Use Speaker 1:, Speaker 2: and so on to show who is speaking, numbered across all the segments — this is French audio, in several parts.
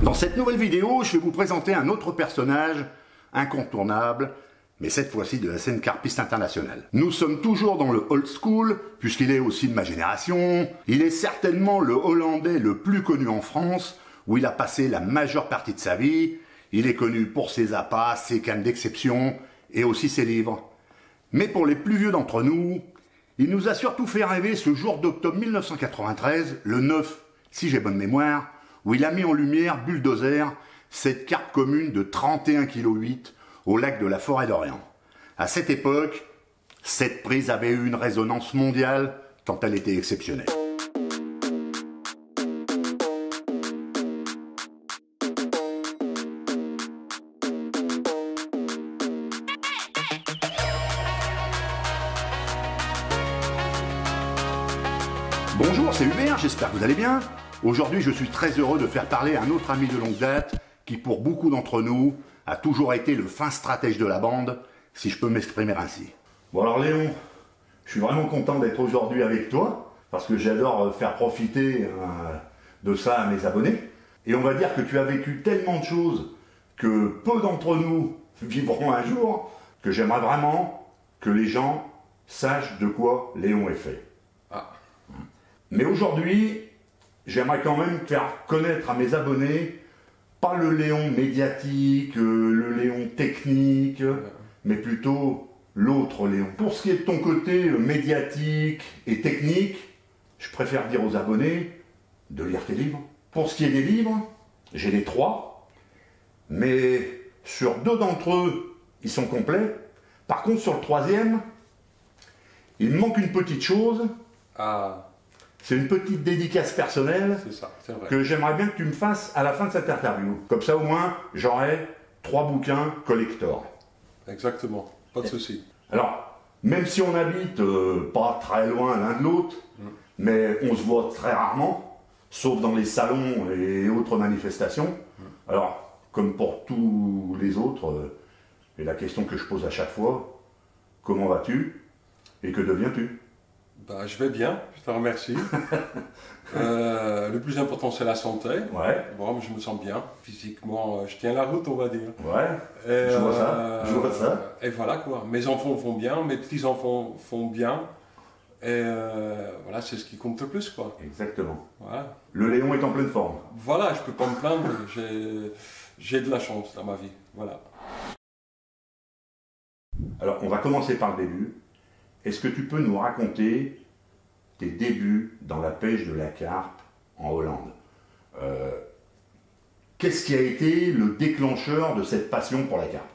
Speaker 1: Dans cette nouvelle vidéo, je vais vous présenter un autre personnage incontournable, mais cette fois-ci de la scène carpiste internationale. Nous sommes toujours dans le old school, puisqu'il est aussi de ma génération. Il est certainement le Hollandais le plus connu en France, où il a passé la majeure partie de sa vie. Il est connu pour ses appâts, ses cannes d'exception, et aussi ses livres. Mais pour les plus vieux d'entre nous, il nous a surtout fait rêver ce jour d'octobre 1993, le 9, si j'ai bonne mémoire, où il a mis en lumière Bulldozer, cette carpe commune de 31,8 kg au lac de la Forêt d'Orient. À cette époque, cette prise avait eu une résonance mondiale tant elle était exceptionnelle. Bonjour, c'est Hubert, j'espère que vous allez bien. Aujourd'hui, je suis très heureux de faire parler un autre ami de longue date qui, pour beaucoup d'entre nous, a toujours été le fin stratège de la bande, si je peux m'exprimer ainsi. Bon alors Léon, je suis vraiment content d'être aujourd'hui avec toi, parce que j'adore faire profiter de ça à mes abonnés. Et on va dire que tu as vécu tellement de choses que peu d'entre nous vivront un jour, que j'aimerais vraiment que les gens sachent de quoi Léon est fait. Mais aujourd'hui, j'aimerais quand même faire connaître à mes abonnés, pas le Léon médiatique, le Léon technique, mais plutôt l'autre Léon. Pour ce qui est de ton côté médiatique et technique, je préfère dire aux abonnés de lire tes livres. Pour ce qui est des livres, j'ai les 3, mais sur 2 d'entre eux, ils sont complets. Par contre, sur le 3e, il me manque une petite chose. C'est une petite dédicace personnelle que j'aimerais bien que tu me fasses à la fin de cette interview. Comme ça, au moins, j'aurai 3 bouquins collector.
Speaker 2: Exactement, pas de souci.
Speaker 1: Alors, même si on habite pas très loin l'un de l'autre, mais on se voit très rarement, sauf dans les salons et autres manifestations. Alors, comme pour tous les autres, et la question que je pose à chaque fois, comment vas-tu et que deviens-tu ?
Speaker 2: Bah, je vais bien, je te remercie. Le plus important, c'est la santé.
Speaker 1: Ouais.
Speaker 2: Bon, je me sens bien. Physiquement, je tiens la route, on va dire.
Speaker 1: Ouais, et je vois ça, je vois ça.
Speaker 2: Et voilà quoi. Mes enfants vont bien, mes petits-enfants font bien. Et voilà, c'est ce qui compte le plus, quoi.
Speaker 1: Exactement.
Speaker 2: Voilà.
Speaker 1: Le Léon est en pleine forme.
Speaker 2: Voilà, je peux pas me plaindre. J'ai de la chance dans ma vie. Voilà.
Speaker 1: Alors, on va commencer par le début. Est-ce que tu peux nous raconter tes débuts dans la pêche de la carpe en Hollande? Qu'est-ce qui a été le déclencheur de cette passion pour la carpe?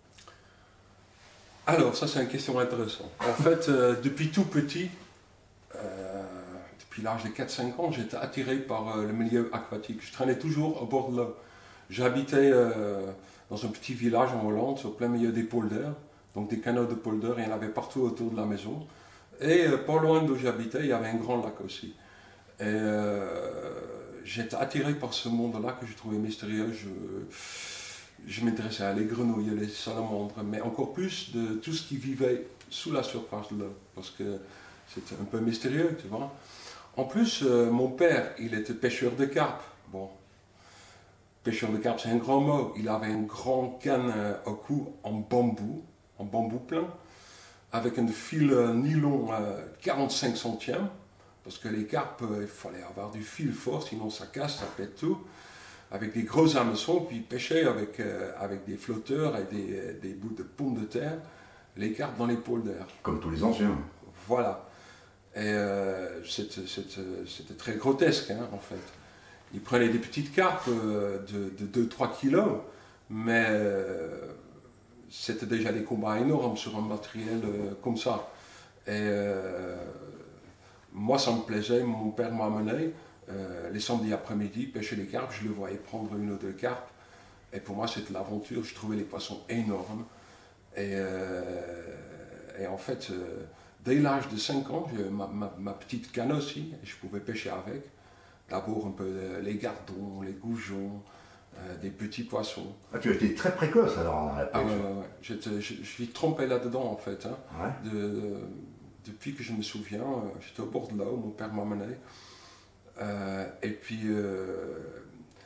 Speaker 2: Alors, ça c'est une question intéressante. En fait, depuis tout petit, depuis l'âge de 4-5 ans, j'étais attiré par le milieu aquatique. Je traînais toujours au bord de l'eau. J'habitais dans un petit village en Hollande, au plein milieu des polders. Donc des canaux de polder, il y en avait partout autour de la maison. Et pas loin d'où j'habitais, il y avait un grand lac aussi. Et j'étais attiré par ce monde-là que je trouvais mystérieux. Je m'intéressais à les grenouilles, les salamandres, mais encore plus de tout ce qui vivait sous la surface de l'eau. Parce que c'était un peu mystérieux, tu vois. En plus, mon père, il était pêcheur de carpe. Bon, pêcheur de carpe, c'est un grand mot. Il avait une grande canne au cou en bambou plein, avec un fil nylon 45 centièmes, parce que les carpes, il fallait avoir du fil fort, sinon ça casse, ça pète tout, avec des gros hameçons, puis pêcher avec des flotteurs et des bouts de pommes de terre, les carpes dans les polders.
Speaker 1: Comme tous les anciens.
Speaker 2: Voilà. Et c'était très grotesque, hein, en fait. Ils prenaient des petites carpes de 2-3 kilos, mais c'était déjà des combats énormes sur un matériel comme ça. Et moi, ça me plaisait. Mon père m'a amené les samedis après-midi pêcher les carpes. Je le voyais prendre 1 ou 2 carpes. Et pour moi, c'était l'aventure. Je trouvais les poissons énormes. Et en fait, dès l'âge de 5 ans, j'ai ma petite canne aussi. Et je pouvais pêcher avec. D'abord un peu les gardons, les goujons, des petits poissons.
Speaker 1: Ah, tu as été très précoce alors dans la pêche.
Speaker 2: Je suis trompé là-dedans en fait. Hein.
Speaker 1: Ouais.
Speaker 2: Depuis que je me souviens, j'étais au bord de l'eau, mon père m'a mené. Et puis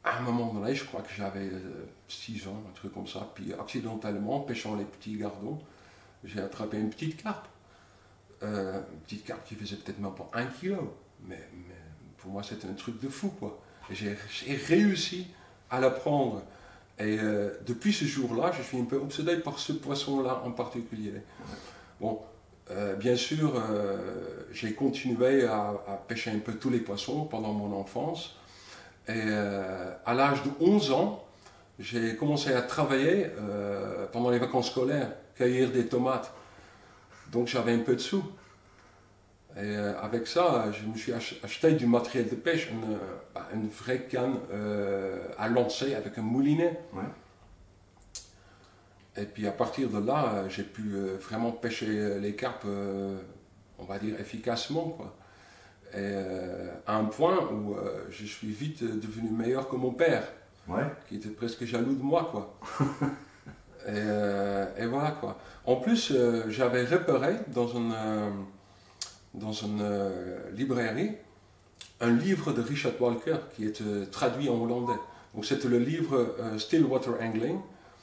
Speaker 2: à un moment donné, je crois que j'avais 6 ans, un truc comme ça, puis accidentellement, pêchant les petits gardons, j'ai attrapé une petite carpe. Une petite carpe qui faisait peut-être même pas 1 kilo. Mais pour moi, c'était un truc de fou, quoi. Et j'ai réussi à la prendre. Et depuis ce jour-là, je suis un peu obsédé par ce poisson-là en particulier. Bon, bien sûr, j'ai continué à pêcher un peu tous les poissons pendant mon enfance. Et à l'âge de 11 ans, j'ai commencé à travailler pendant les vacances scolaires, cueillir des tomates. Donc j'avais un peu de sous. Et avec ça, je me suis acheté du matériel de pêche, une vraie canne à lancer avec un moulinet.
Speaker 1: Ouais.
Speaker 2: Et puis à partir de là, j'ai pu vraiment pêcher les carpes, on va dire, efficacement, quoi. Et à un point où je suis vite devenu meilleur que mon père,
Speaker 1: Ouais.
Speaker 2: qui était presque jaloux de moi, quoi. Et voilà, quoi. En plus, j'avais repéré dans une librairie un livre de Richard Walker qui est traduit en hollandais. Donc c'était le livre Stillwater Angling,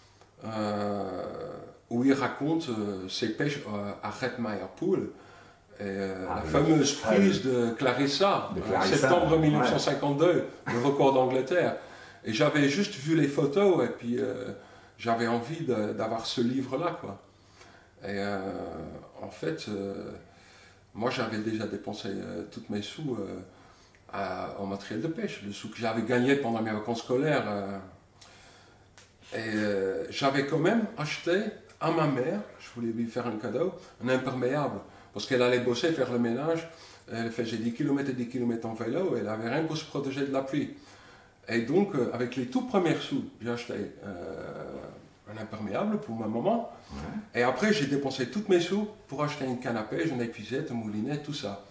Speaker 2: où il raconte ses pêches à Redmeyer Pool. La fameuse prise de Clarissa, septembre 1952, le record d'Angleterre. Et j'avais juste vu les photos et puis j'avais envie d'avoir ce livre-là, quoi. Et en fait, moi j'avais déjà dépensé tous mes sous en matériel de pêche, le sou que j'avais gagné pendant mes vacances scolaires. J'avais quand même acheté à ma mère, je voulais lui faire un cadeau, un imperméable. Parce qu'elle allait bosser, faire le ménage, elle faisait 10 km et 10 km en vélo, et elle n'avait rien pour se protéger de la pluie. Et donc, avec les tout premiers sous, j'ai acheté un imperméable pour ma maman. Ouais. Et après, j'ai dépensé tous mes sous pour acheter une canne à pêche, une épuisette, un moulinet, tout ça.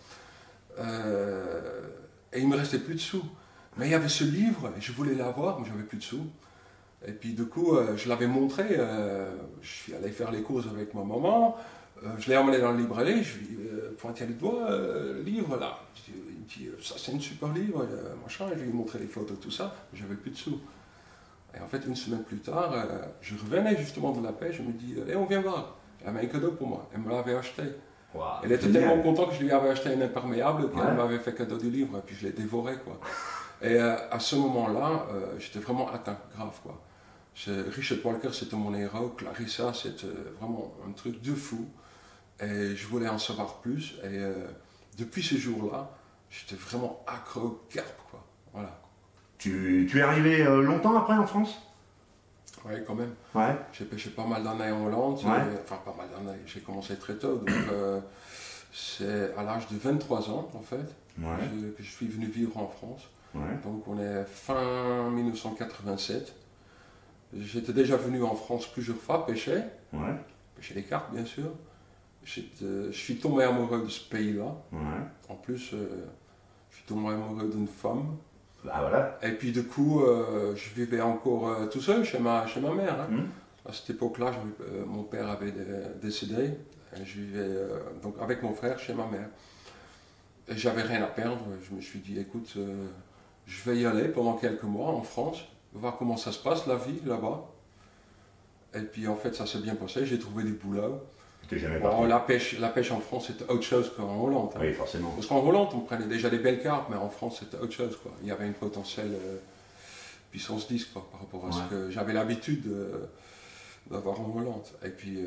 Speaker 2: Et il ne me restait plus de sous. Mais il y avait ce livre, et je voulais l'avoir, mais je n'avais plus de sous. Et puis du coup, je l'avais montré, je suis allé faire les courses avec ma maman. Je l'ai emmené dans la librairie, je lui pointais le doigt, le livre là. Il me dit, ça c'est un super livre, machin. Je lui ai montré les photos, tout ça, mais j'avais plus de sous. Et en fait, une semaine plus tard, je revenais justement de la pêche, je me dis, on vient voir. Elle avait un cadeau pour moi, elle me l'avait acheté. Wow, elle était tellement contente que je lui avais acheté un imperméable qu'elle m'avait fait cadeau du livre, et puis je l'ai dévoré, quoi. Et à ce moment-là, j'étais vraiment atteint, grave, quoi. Richard Walker, c'était mon héros, Clarissa, c'était vraiment un truc de fou. Et je voulais en savoir plus. Et depuis ce jour-là, j'étais vraiment accro aux carpes, quoi. Voilà.
Speaker 1: Tu es arrivé longtemps après en France?
Speaker 2: Oui, quand même.
Speaker 1: Ouais.
Speaker 2: J'ai pêché pas mal d'années en Hollande. Ouais. Enfin, pas mal d'années. J'ai commencé très tôt. Donc, c'est à l'âge de 23 ans, en fait, que je suis venu vivre en France. Ouais. Donc, on est fin 1987. J'étais déjà venu en France plusieurs fois pêcher. Ouais. Pêcher les carpes, bien sûr. Je suis tombé amoureux de ce pays-là. Ouais. En plus, je suis tombé amoureux d'une femme.
Speaker 1: Ah, voilà.
Speaker 2: Et puis du coup, je vivais encore tout seul chez ma mère. Hein. À cette époque-là, mon père avait décédé. Et je vivais donc avec mon frère chez ma mère. Et j'avais rien à perdre. Je me suis dit, écoute, je vais y aller pendant quelques mois en France, voir comment ça se passe, la vie là-bas. Et puis en fait, ça s'est bien passé. J'ai trouvé du boulot. Bon, la pêche en France, c'était autre chose qu'en Hollande. Hein.
Speaker 1: Oui, forcément.
Speaker 2: Parce qu'en Hollande, on prenait déjà des belles carpes, mais en France, c'était autre chose, quoi. Il y avait une potentielle puissance 10, quoi, par rapport à ce que j'avais l'habitude d'avoir en Hollande. Et puis,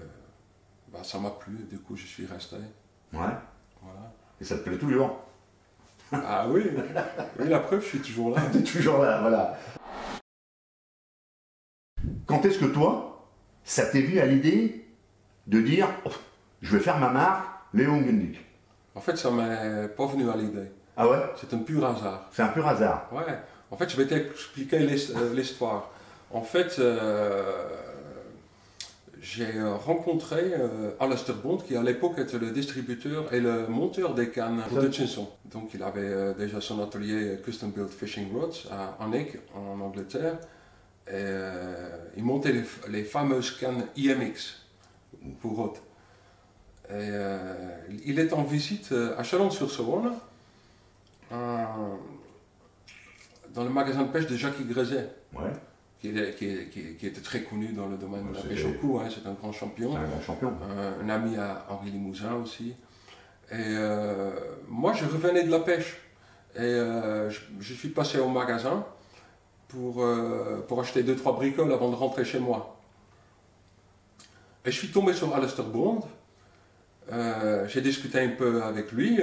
Speaker 2: ça m'a plu, et du coup, je suis resté.
Speaker 1: Ouais. Voilà. Et ça te plaît toujours?
Speaker 2: Ah oui, oui, la preuve, je suis toujours là.
Speaker 1: Tu es toujours là, voilà. Quand est-ce que toi, ça t'est vu à l'idée de dire, oh, je vais faire ma marque, Léon Gundic?
Speaker 2: En fait, ça m'est pas venu à l'idée.
Speaker 1: Ah ouais?
Speaker 2: C'est un pur hasard.
Speaker 1: C'est un pur hasard?
Speaker 2: Ouais. En fait, je vais t'expliquer l'histoire. En fait, j'ai rencontré Alistair Bond, qui à l'époque était le distributeur et le monteur des cannes pour Hutchinson. Donc il avait déjà son atelier Custom Built Fishing Rods à Alnwick, en Angleterre. Et il montait les fameuses cannes IMX pour Rod. Et il est en visite à Chalon-sur-Saône dans le magasin de pêche de Jacques Grézet,
Speaker 1: Ouais.
Speaker 2: qui était très connu dans le domaine de la pêche
Speaker 1: C'était-
Speaker 2: au cou, hein, c'est un grand champion.
Speaker 1: C'est un grand champion.
Speaker 2: Un ami à Henri Limousin aussi. Et moi, je revenais de la pêche. Et je suis passé au magasin pour acheter 2-3 bricoles avant de rentrer chez moi. Et je suis tombé sur Alistair Bond. J'ai discuté un peu avec lui.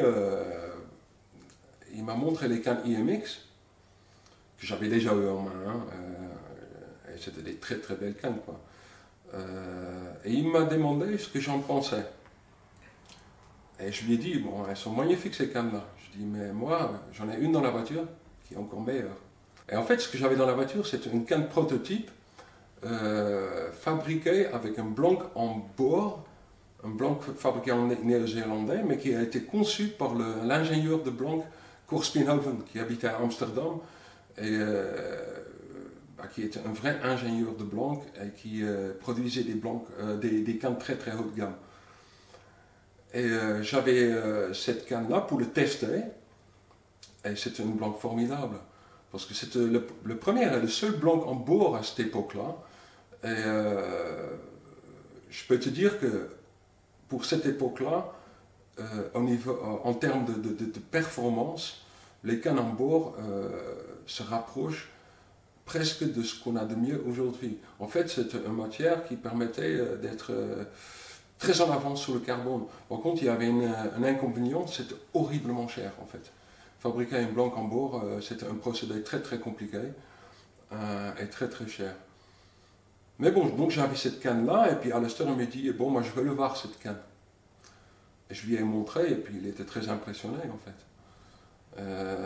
Speaker 2: Il m'a montré les cannes IMX que j'avais déjà eu en main. Hein, et c'était des très très belles cannes, quoi. Et il m'a demandé ce que j'en pensais. Et je lui ai dit, bon, elles sont magnifiques ces cannes-là. Je dis, mais moi, j'en ai une dans la voiture qui est encore meilleure. Et en fait, ce que j'avais dans la voiture, c'était une canne prototype fabriquée avec un blanc en bord, un blanc fabriqué en néo-zélandais, mais qui a été conçu par l'ingénieur de blanc Cor Spinhoven, qui habitait à Amsterdam, et qui était un vrai ingénieur de blanc et qui produisait des cannes très très haut de gamme. Et j'avais cette canne-là pour le tester, et c'était une blanc formidable, parce que c'était le premier et le seul blanc en bord à cette époque-là. Et je peux te dire que pour cette époque-là, en termes de performance, les cannes en bord se rapprochent presque de ce qu'on a de mieux aujourd'hui. En fait, c'est une matière qui permettait d'être très en avance sur le carbone. Par contre, il y avait un inconvénient, c'était horriblement cher en fait. Fabriquer un blanc en bord, c'était un procédé très très compliqué et très très cher. Mais bon, donc j'avais cette canne-là, et puis Alistair me dit, bon, moi je veux le voir cette canne. Et je lui ai montré, et puis il était très impressionné en fait.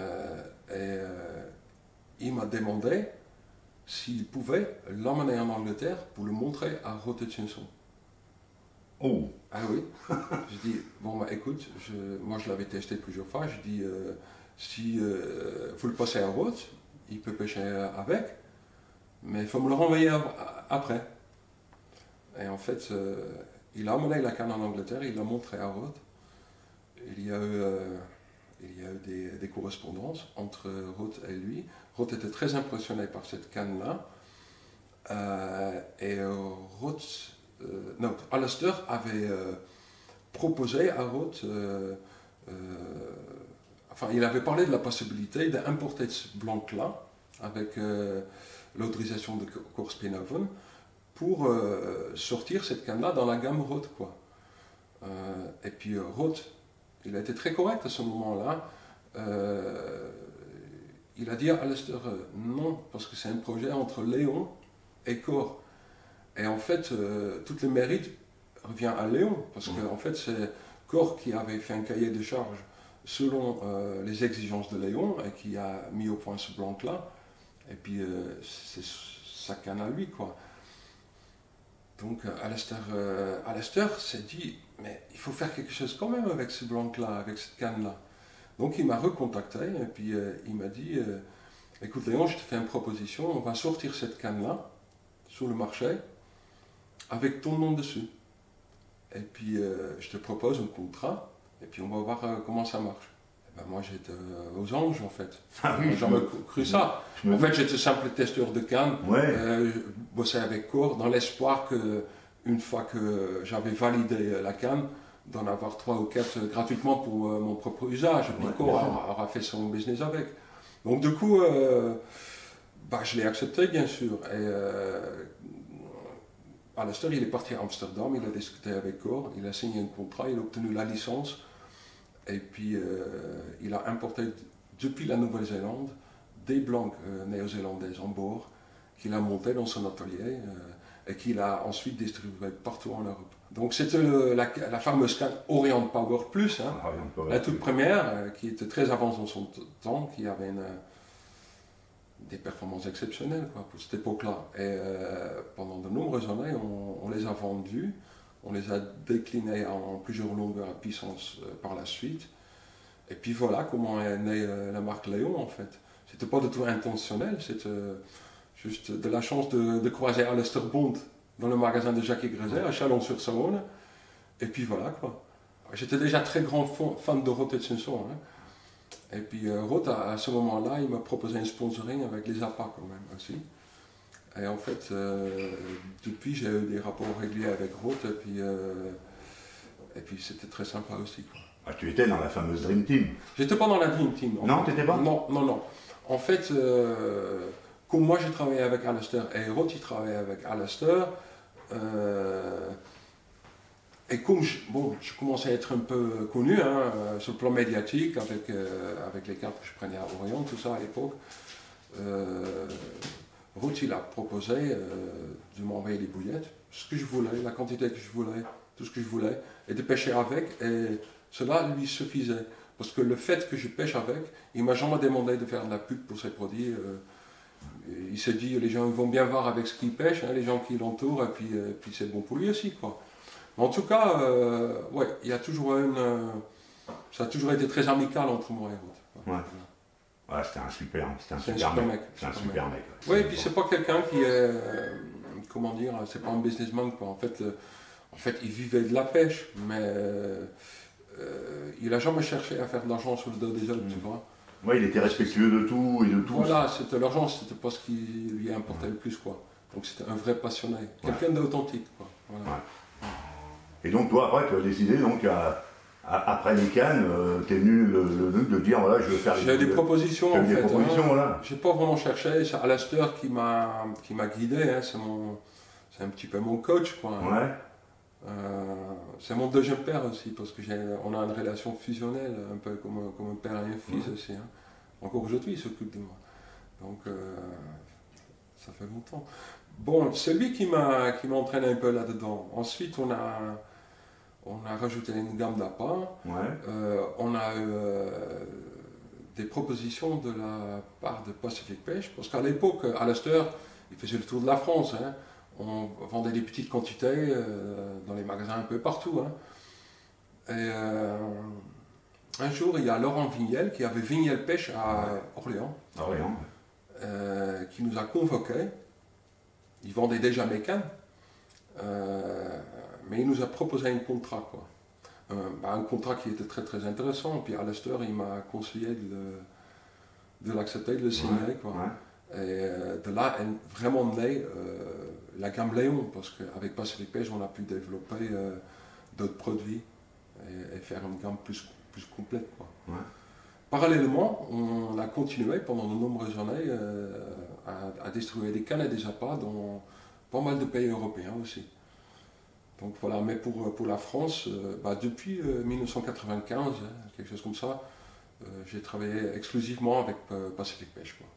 Speaker 2: Il m'a demandé s'il pouvait l'emmener en Angleterre pour le montrer à Roth Hutchinson.
Speaker 1: Oh.
Speaker 2: Ah oui. Je dis, bon bah écoute, moi je l'avais testé plusieurs fois, je dis, si vous le passez à Roth, il peut pêcher avec, mais il faut me le renvoyer après. Et en fait, il a emmené la canne en Angleterre, il l'a montré à Roth. Il y a eu des correspondances entre Roth et lui. Roth était très impressionné par cette canne-là. Et Alistair avait proposé à Roth, il avait parlé de la possibilité d'importer ce blanc-là avec l'autorisation de Cor Spinhoven pour sortir cette canne-là dans la gamme Roth, quoi. Et puis Roth, il a été très correct à ce moment-là. Il a dit à Alistair non, parce que c'est un projet entre Léon et Cor. Et en fait, tout le mérite revient à Léon, parce que en fait, c'est Cor qui avait fait un cahier de charges selon les exigences de Léon et qui a mis au point ce blanc-là. Et puis, c'est sa canne à lui, quoi. Donc, Alistair s'est dit, mais il faut faire quelque chose quand même avec ce blanc-là, avec cette canne-là. Donc, il m'a recontacté et puis il m'a dit, écoute Léon, je te fais une proposition, on va sortir cette canne-là sur le marché avec ton nom dessus. Et puis, je te propose un contrat et puis on va voir comment ça marche. Ben moi j'étais aux anges en fait.
Speaker 1: Ah oui,
Speaker 2: j'ai jamais cru ça. En fait j'étais simple testeur de canne,
Speaker 1: Ouais.
Speaker 2: je bossais avec Cor dans l'espoir que une fois que j'avais validé la canne, d'en avoir 3 ou 4 gratuitement pour mon propre usage. Et puis
Speaker 1: Ouais,
Speaker 2: Cor aura fait son business avec. Donc du coup, je l'ai accepté bien sûr. Et Alistair il est parti à Amsterdam, il a discuté avec Cor, il a signé un contrat, il a obtenu la licence. Et puis, il a importé depuis la Nouvelle-Zélande des blancs néo-zélandaises en bord qu'il a monté dans son atelier et qu'il a ensuite distribué partout en Europe. Donc, c'était la fameuse canne Orient Power Plus, hein, la toute première, qui était très avancée dans son temps, qui avait des performances exceptionnelles quoi, pour cette époque-là. Et pendant de nombreuses années, on les a vendues. On les a déclinés en plusieurs longueurs à puissance par la suite. Et puis voilà comment est née la marque Léon en fait. C'était pas du tout intentionnel, c'était juste de la chance de croiser Alistair Bond dans le magasin de Jacques Grézet à Chalon-sur-Saône. Et puis voilà quoi. J'étais déjà très grand fan de Roth Hutchinson. Hein. Et puis Rod, à ce moment-là, il m'a proposé un sponsoring avec les APA quand même aussi. Et en fait, depuis, j'ai eu des rapports réguliers avec Rod, et puis c'était très sympa aussi, quoi.
Speaker 1: Ah, tu étais dans la fameuse Dream Team.
Speaker 2: J'étais pas dans la Dream Team.
Speaker 1: Non, t'étais pas?
Speaker 2: Non, non, non. En fait, comme moi j'ai travaillé avec Alistair et Rod, il travaillait avec Alistair, et comme je commençais à être un peu connu sur le plan médiatique avec les cartes que je prenais à Orient, tout ça à l'époque, Rod il a proposé de m'envoyer les bouillettes, ce que je voulais, la quantité que je voulais, tout ce que je voulais, et de pêcher avec, et cela lui suffisait. Parce que le fait que je pêche avec, il m'a jamais demandé de faire de la pub pour ses produits. Il s'est dit, les gens vont bien voir avec ce qu'il pêche, les gens qui l'entourent, et puis c'est bon pour lui aussi, quoi. En tout cas, ouais, il y a toujours ça a toujours été très amical entre moi et Rod.
Speaker 1: Ouais. Ouais, c'était un super mec. C'est un super mec.
Speaker 2: Oui, et puis c'est pas quelqu'un qui est, comment dire, c'est pas un businessman, quoi. En fait, il vivait de la pêche, mais il n'a jamais cherché à faire de l'argent sur le dos des autres, tu vois.
Speaker 1: Ouais, il était respectueux de tout et de tous.
Speaker 2: Voilà, c'était l'argent, c'était pas ce qui lui importait le plus, quoi. Donc c'était un vrai passionné, quelqu'un d'authentique, quoi. Voilà.
Speaker 1: Ouais. Et donc toi, après, tu as décidé, donc, après les Cannes, t'es venu le truc de dire, voilà, je veux faire
Speaker 2: J'ai des propositions, en fait.
Speaker 1: Des propositions, voilà.
Speaker 2: J'ai pas vraiment cherché, c'est Alistair qui m'a guidé, hein. C'est un petit peu mon coach, quoi.
Speaker 1: Ouais.
Speaker 2: C'est mon deuxième père aussi, parce que on a une relation fusionnelle, un peu comme un père et un fils aussi. Hein. Encore aujourd'hui, il s'occupe de moi. Donc, ça fait longtemps. Bon, c'est lui qui m'a entraîné un peu là-dedans. Ensuite, on a rajouté une gamme d'appâts.
Speaker 1: Ouais.
Speaker 2: On a eu des propositions de la part de Pacific Pêche, parce qu'à l'époque, Alistair, il faisait le tour de la France. Hein. On vendait des petites quantités dans les magasins un peu partout. Hein. Et un jour, il y a Laurent Vignel, qui avait Vignel Pêche à Orléans, qui nous a convoqués. Il vendait déjà mes cannes, mais il nous a proposé un contrat, quoi. Un contrat qui était très très intéressant. Puis Alistair, il m'a conseillé de l'accepter, de le signer, quoi.
Speaker 1: Ouais.
Speaker 2: Et de là est vraiment née la gamme Léon, parce qu'avec Pacific Pêche, on a pu développer d'autres produits et faire une gamme plus complète, quoi.
Speaker 1: Ouais.
Speaker 2: Parallèlement, on a continué pendant de nombreuses années à distribuer des cannes et des appâts dans pas mal de pays européens aussi. Donc voilà, mais pour la France, depuis 1995, hein, quelque chose comme ça, j'ai travaillé exclusivement avec Pacific Pêche, quoi.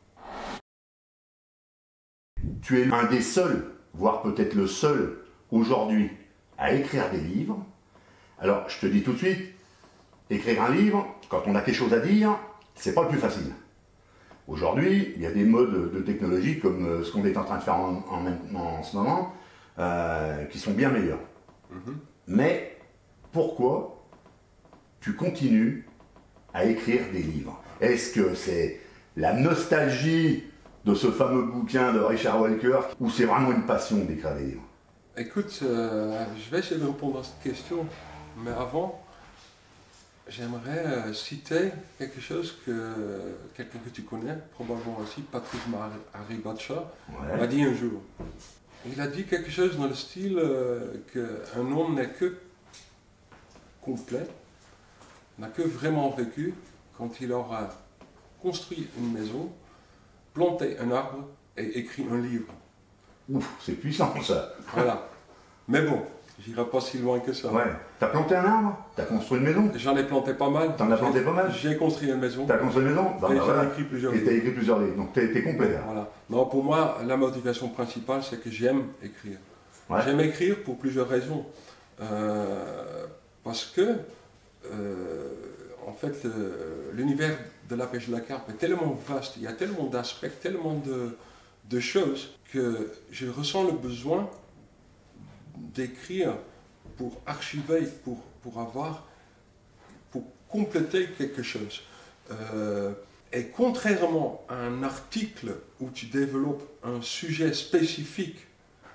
Speaker 1: Tu es un des seuls, voire peut-être le seul, aujourd'hui, à écrire des livres. Alors, je te dis tout de suite, écrire un livre, quand on a quelque chose à dire, c'est pas le plus facile. Aujourd'hui, il y a des modes de technologie comme ce qu'on est en train de faire en ce moment, qui sont bien meilleurs. Mais pourquoi tu continues à écrire des livres? Est-ce que c'est la nostalgie de ce fameux bouquin de Richard Walker ou c'est vraiment une passion d'écrire des livres?
Speaker 2: Écoute, je vais essayer de répondre à cette question, mais avant, j'aimerais citer quelque chose quelqu'un que tu connais, probablement aussi, Patrick Maribacha, m'a dit un jour. Il a dit quelque chose dans le style qu'un homme n'est que complet, n'a que vraiment vécu quand il aura construit une maison, planté un arbre et écrit un livre.
Speaker 1: Ouf, c'est puissant ça.
Speaker 2: Voilà. Mais bon, j'irai pas si loin que ça.
Speaker 1: Ouais. T'as planté un arbre? T'as construit une maison?
Speaker 2: J'en ai planté pas mal.
Speaker 1: T'en as planté pas mal?
Speaker 2: J'ai construit une maison.
Speaker 1: T'as construit une maison?
Speaker 2: Et j'en ai écrit plusieurs livres.
Speaker 1: Et t'as écrit plusieurs livres, donc t'es complet là.
Speaker 2: Voilà. Non, pour moi, la motivation principale, c'est que j'aime écrire. Ouais. J'aime écrire pour plusieurs raisons. Parce que, en fait, l'univers de la pêche de la carpe est tellement vaste, il y a tellement d'aspects, tellement de choses, que je ressens le besoin d'écrire pour archiver, pour compléter quelque chose. Et contrairement à un article où tu développes un sujet spécifique,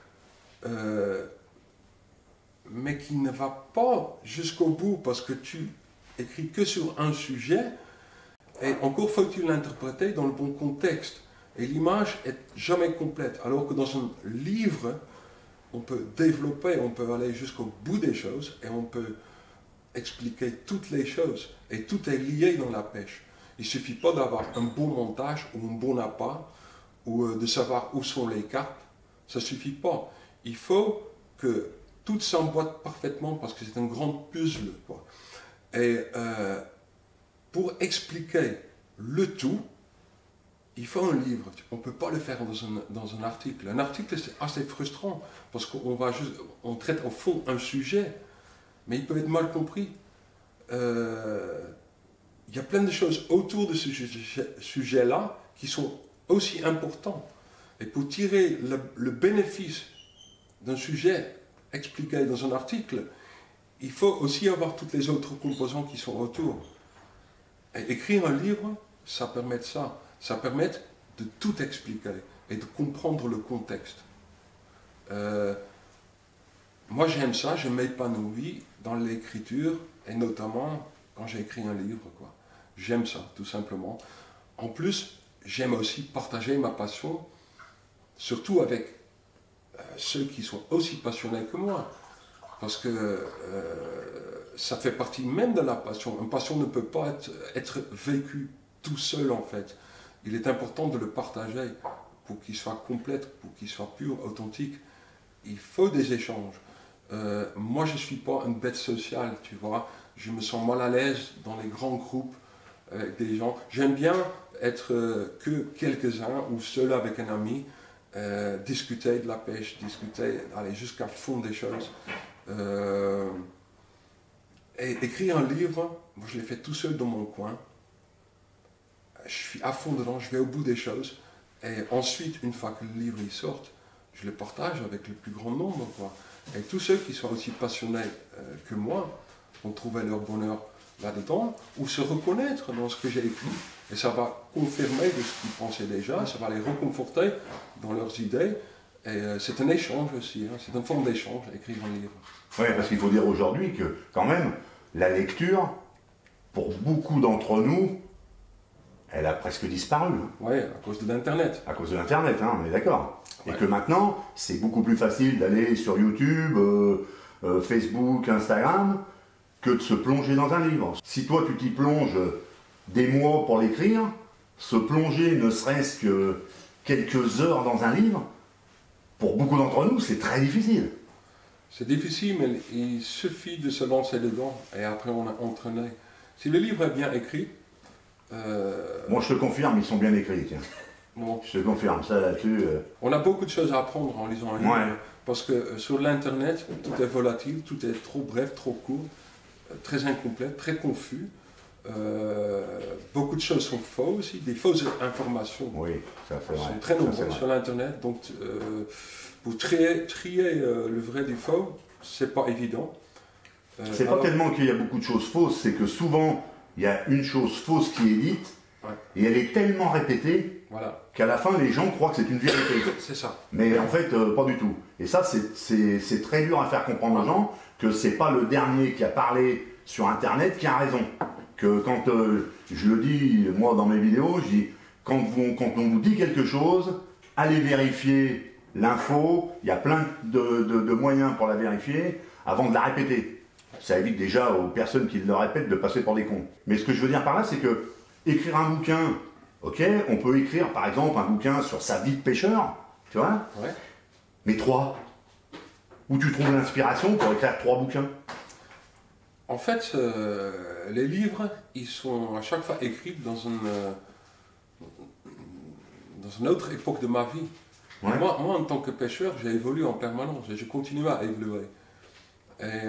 Speaker 2: mais qui ne va pas jusqu'au bout parce que tu écris que sur un sujet, Et encore faut-il l'interpréter dans le bon contexte. Et l'image est jamais complète. Alors que dans un livre, on peut développer, on peut aller jusqu'au bout des choses et on peut expliquer toutes les choses. Et tout est lié dans la pêche. Il ne suffit pas d'avoir un bon montage ou un bon appât ou de savoir où sont les carpes. Ça ne suffit pas. Il faut que tout s'emboîte parfaitement parce que c'est un grand puzzle, quoi. Et pour expliquer le tout, il faut un livre. On ne peut pas le faire dans un article. Un article, c'est assez frustrant parce on traite au fond un sujet, mais il peut être mal compris. Il y a plein de choses autour de ce sujet-là qui sont aussi importants. Et pour tirer le bénéfice d'un sujet expliqué dans un article, il faut aussi avoir toutes les autres composants qui sont autour. Et écrire un livre, ça permet de ça. Ça permet de tout expliquer et de comprendre le contexte. Moi j'aime ça, je m'épanouis dans l'écriture et notamment quand j'écris un livre, quoi. J'aime ça, tout simplement. En plus, j'aime aussi partager ma passion, surtout avec ceux qui sont aussi passionnés que moi. Parce que ça fait partie même de la passion. Une passion ne peut pas être vécue tout seul, en fait. Il est important de le partager pour qu'il soit complète, pour qu'il soit pur, authentique. Il faut des échanges. Moi, je ne suis pas une bête sociale, tu vois. Je me sens mal à l'aise dans les grands groupes avec des gens. J'aime bien être que quelques-uns ou seul avec un ami, discuter de la pêche, discuter, aller jusqu'à fond des choses. Et écrire un livre, moi je l'ai fait tout seul dans mon coin. Je suis à fond dedans, je vais au bout des choses. Et ensuite, une fois que le livre il sort, je le partage avec le plus grand nombre, quoi. Et tous ceux qui sont aussi passionnés que moi vont trouver leur bonheur là-dedans ou se reconnaître dans ce que j'ai écrit. Et ça va confirmer de ce qu'ils pensaient déjà, ça va les reconforter dans leurs idées. Et c'est un échange aussi, hein. C'est une forme d'échange, écrire un livre.
Speaker 1: Oui, parce qu'il faut dire aujourd'hui que, quand même, la lecture, pour beaucoup d'entre nous, elle a presque disparu.
Speaker 2: Oui, à cause de l'Internet.
Speaker 1: À cause de l'Internet, hein, on est d'accord.
Speaker 2: Ouais.
Speaker 1: Et que maintenant, c'est beaucoup plus facile d'aller sur YouTube, Facebook, Instagram, que de se plonger dans un livre. Si toi, tu t'y plonges des mois pour l'écrire, se plonger ne serait-ce que quelques heures dans un livre, pour beaucoup d'entre nous, c'est très difficile.
Speaker 2: C'est difficile, mais il suffit de se lancer dedans et après on a entraîné. Si le livre est bien écrit...
Speaker 1: Moi, je te confirme, ils sont bien écrits, tiens.
Speaker 2: Bon,
Speaker 1: Je te confirme ça là-dessus.
Speaker 2: on a beaucoup de choses à apprendre en lisant un livre.
Speaker 1: Ouais.
Speaker 2: Parce que sur l'Internet, tout est volatile, tout est trop bref, trop court, très incomplet, très confus. Beaucoup de choses sont fausses aussi, des fausses informations
Speaker 1: Oui, ça c'est vrai.
Speaker 2: sont très
Speaker 1: Ça, c'est
Speaker 2: nombreuses
Speaker 1: vrai.
Speaker 2: sur l'Internet. Donc pour trier le vrai du faux, c'est pas évident.
Speaker 1: C'est pas
Speaker 2: alors-
Speaker 1: tellement qu'il y a beaucoup de choses fausses, c'est que souvent, il y a une chose fausse qui est dite,
Speaker 2: Ouais.
Speaker 1: et elle est tellement répétée
Speaker 2: Voilà,
Speaker 1: qu'à la fin, les gens croient que c'est une vérité.
Speaker 2: c'est ça.
Speaker 1: Mais en fait, pas du tout. Et ça, c'est très dur à faire comprendre aux gens que c'est pas le dernier qui a parlé sur Internet qui a raison. Que quand je le dis, moi, dans mes vidéos, je dis, quand on vous dit quelque chose, allez vérifier l'info, il y a plein de moyens pour la vérifier avant de la répéter. Ça évite déjà aux personnes qui le répètent de passer pour des cons. Mais ce que je veux dire par là, c'est que écrire un bouquin, ok, on peut écrire par exemple un bouquin sur sa vie de pêcheur, tu vois,
Speaker 2: Ouais.
Speaker 1: mais 3. Où tu trouves l'inspiration pour écrire 3 bouquins?
Speaker 2: En fait, les livres, ils sont à chaque fois écrits dans une autre époque de ma vie.
Speaker 1: Ouais.
Speaker 2: Moi, en tant que pêcheur, j'ai évolué en permanence et je continue à évoluer. Et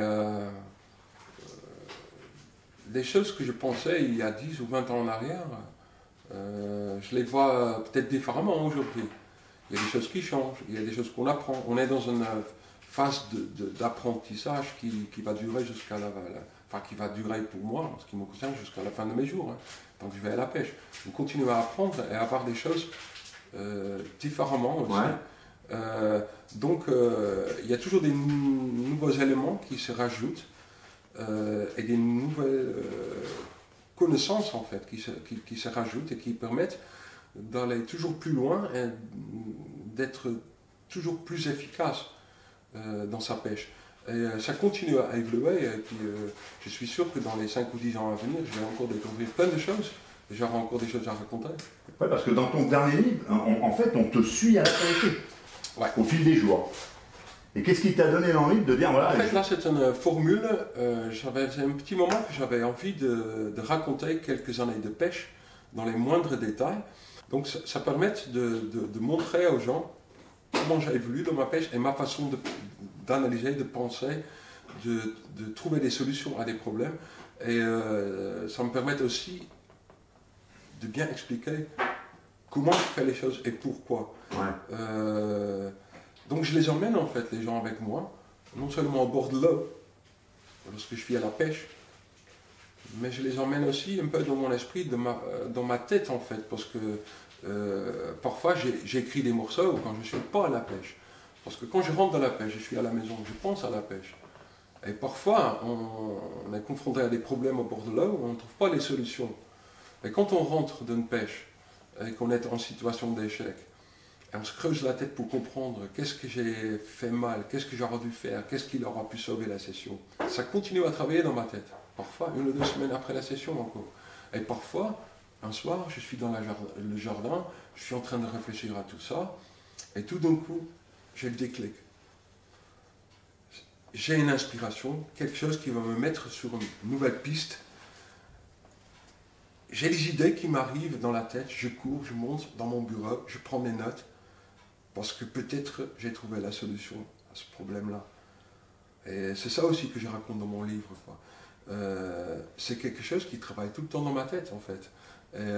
Speaker 2: des choses que je pensais il y a 10 ou 20 ans en arrière, je les vois peut-être différemment aujourd'hui. Il y a des choses qui changent, il y a des choses qu'on apprend. On est dans une phase d'apprentissage qui va durer jusqu'à enfin qui va durer pour moi, en ce qui me concerne, jusqu'à la fin de mes jours. Hein. Donc je vais à la pêche. On continue à apprendre et à voir des choses différemment aussi.
Speaker 1: Ouais.
Speaker 2: Donc il y a toujours des nouveaux éléments qui se rajoutent et des nouvelles connaissances en fait qui se rajoutent et qui permettent d'aller toujours plus loin et d'être toujours plus efficace dans sa pêche. Et ça continue à évoluer et puis je suis sûr que dans les 5 ou 10 ans à venir, je vais encore découvrir plein de choses et j'aurai encore des choses à raconter.
Speaker 1: Ouais, parce que dans ton dernier livre, en fait, on te suit à la vérité, au fil des jours. Et qu'est-ce qui t'a donné l'envie de dire, voilà...
Speaker 2: En fait, là, c'est une formule, c'est un petit moment que j'avais envie de raconter quelques années de pêche dans les moindres détails. Donc ça permet de montrer aux gens comment j'ai évolué dans ma pêche et ma façon d'analyser, de penser, de trouver des solutions à des problèmes. Et ça me permet aussi de bien expliquer comment je fais les choses et pourquoi.
Speaker 1: Ouais.
Speaker 2: Donc je les emmène en fait, les gens avec moi, non seulement au bord de l'eau, lorsque je suis à la pêche, mais je les emmène aussi un peu dans mon esprit, dans ma tête en fait, parce que parfois j'écris des morceaux quand je ne suis pas à la pêche. Parce que quand je rentre dans la pêche, je suis à la maison, je pense à la pêche. Et parfois on est confronté à des problèmes au bord de l'eau où on ne trouve pas les solutions. Et quand on rentre d'une pêche et qu'on est en situation d'échec, et on se creuse la tête pour comprendre qu'est-ce que j'ai fait mal, qu'est-ce que j'aurais dû faire, qu'est-ce qui aura pu sauver la session. Ça continue à travailler dans ma tête. Parfois, 1 ou 2 semaines après la session encore. Et parfois, un soir, je suis dans le jardin, je suis en train de réfléchir à tout ça, et tout d'un coup, j'ai le déclic. J'ai une inspiration, quelque chose qui va me mettre sur une nouvelle piste. J'ai des idées qui m'arrivent dans la tête, je cours, je monte dans mon bureau, je prends des notes, parce que peut-être j'ai trouvé la solution à ce problème-là. Et c'est ça aussi que je raconte dans mon livre, quoi. C'est quelque chose qui travaille tout le temps dans ma tête, en fait. Et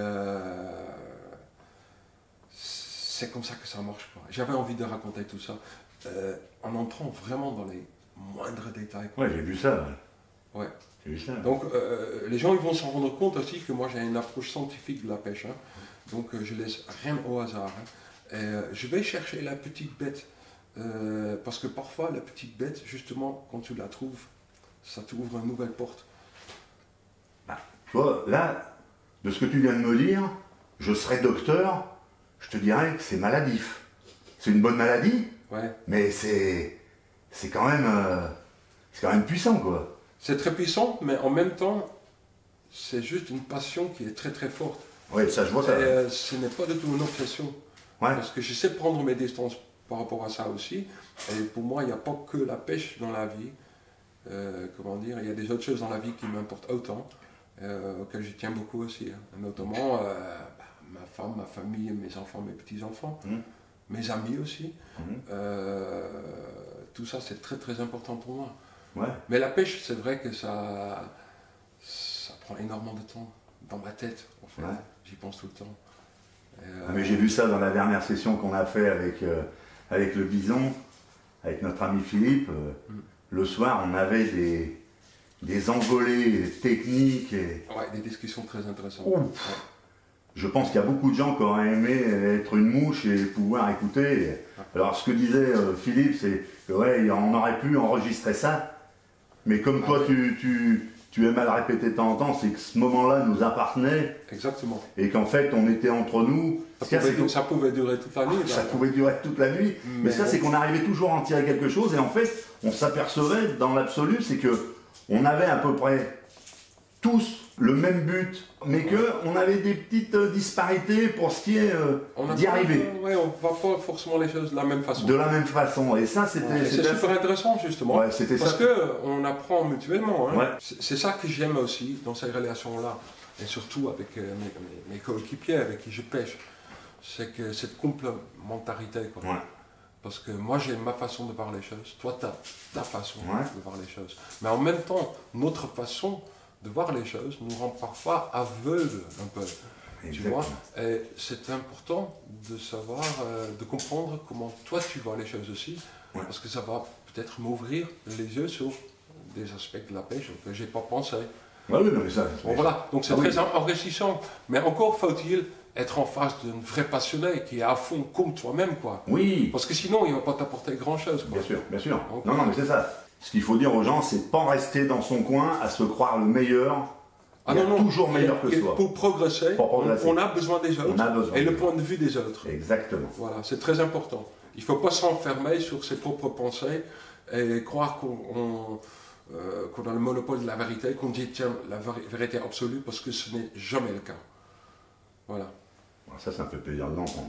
Speaker 2: c'est comme ça que ça marche, quoi. J'avais envie de raconter tout ça en entrant vraiment dans les moindres détails, quoi.
Speaker 1: Ouais, j'ai vu ça.
Speaker 2: Ouais.
Speaker 1: J'ai vu ça.
Speaker 2: Donc les gens ils vont s'en rendre compte aussi que moi j'ai une approche scientifique de la pêche. Hein. Donc je laisse rien au hasard. Hein. Et je vais chercher la petite bête. Parce que parfois la petite bête, justement, quand tu la trouves, ça t'ouvre une nouvelle porte.
Speaker 1: Bah, tu vois, là, de ce que tu viens de me dire, je serais docteur, je te dirais que c'est maladif. C'est une bonne maladie,
Speaker 2: Ouais.
Speaker 1: mais c'est quand même puissant, quoi.
Speaker 2: C'est très puissant, mais en même temps, c'est juste une passion qui est très très forte.
Speaker 1: Oui, ça, je vois ça.
Speaker 2: Et ce n'est pas du tout une obsession.
Speaker 1: Ouais.
Speaker 2: Parce que je sais prendre mes distances par rapport à ça aussi. Et pour moi, il n'y a pas que la pêche dans la vie. Comment dire, il y a des autres choses dans la vie qui m'importent autant, auxquelles je tiens beaucoup aussi. Hein. Notamment ma femme, ma famille, mes enfants, mes petits-enfants, mes amis aussi. Tout ça, c'est très très important pour moi.
Speaker 1: Ouais.
Speaker 2: Mais la pêche, c'est vrai que ça prend énormément de temps dans ma tête, en fait.
Speaker 1: Ouais.
Speaker 2: J'y pense tout le temps.
Speaker 1: Mais j'ai vu ça dans la dernière session qu'on a fait avec le bison, avec notre ami Philippe. Le soir, on avait des envolées techniques. Et...
Speaker 2: Ouais, des discussions très intéressantes.
Speaker 1: Ouais.
Speaker 2: Ouais.
Speaker 1: Je pense qu'il y a beaucoup de gens qui auraient aimé être une mouche et pouvoir écouter. Alors, ce que disait Philippe, c'est qu'on aurait pu enregistrer ça. Mais comme toi, tu aimes à le répéter de temps en temps, c'est que ce moment-là nous appartenait.
Speaker 2: Exactement.
Speaker 1: Et qu'en fait, on était entre nous.
Speaker 2: Ça pouvait durer toute la nuit.
Speaker 1: Ça pouvait durer toute la nuit. Mais ça, c'est qu'on arrivait toujours à en tirer quelque chose. Et en fait, on s'apercevait, dans l'absolu, c'est que on avait à peu près tous le même but, mais qu'on avait des petites disparités pour ce qui est d'y arriver.
Speaker 2: Ouais, on ne voit pas forcément les choses de la même façon.
Speaker 1: De la même façon. Et ça, c'était...
Speaker 2: C'est super intéressant, justement.
Speaker 1: Ouais, c'était
Speaker 2: parce
Speaker 1: ça.
Speaker 2: qu'on apprend mutuellement. Hein.
Speaker 1: Ouais.
Speaker 2: C'est ça que j'aime aussi dans ces relations-là. Et surtout avec mes coéquipiers avec qui je pêche. C'est que cette complémentarité, quoi.
Speaker 1: Ouais.
Speaker 2: Parce que moi j'ai ma façon de voir les choses, toi tu as ta façon
Speaker 1: Ouais.
Speaker 2: de voir les choses. Mais en même temps, notre façon de voir les choses nous rend parfois aveugles un peu. Tu vois. Et c'est important de savoir, de comprendre comment toi tu vois les choses aussi.
Speaker 1: Ouais.
Speaker 2: Parce que ça va peut-être m'ouvrir les yeux sur des aspects de la pêche que j'ai pas pensé.
Speaker 1: Ouais, oui, non, mais ça...
Speaker 2: Bon, voilà, donc c'est
Speaker 1: Ah,
Speaker 2: très
Speaker 1: oui.
Speaker 2: enrichissant. Mais encore faut-il être en face d'une vraie passionnée qui est à fond comme toi-même, quoi.
Speaker 1: Oui,
Speaker 2: Parce que sinon, il ne va pas t'apporter grand-chose, quoi.
Speaker 1: bien sûr, bien sûr.
Speaker 2: Donc,
Speaker 1: Non, mais c'est ça. Ce qu'il faut dire aux gens, c'est pas rester dans son coin à se croire le meilleur Il y a toujours meilleur que soi.
Speaker 2: Pour progresser, on a besoin des autres et le point de vue des autres.
Speaker 1: Exactement.
Speaker 2: Voilà, c'est très important. Il ne faut pas s'enfermer sur ses propres pensées et croire qu'on a le monopole de la vérité, qu'on détient la vérité absolue, parce que ce n'est jamais le cas. Voilà.
Speaker 1: Ça me fait plaisir de l'entendre.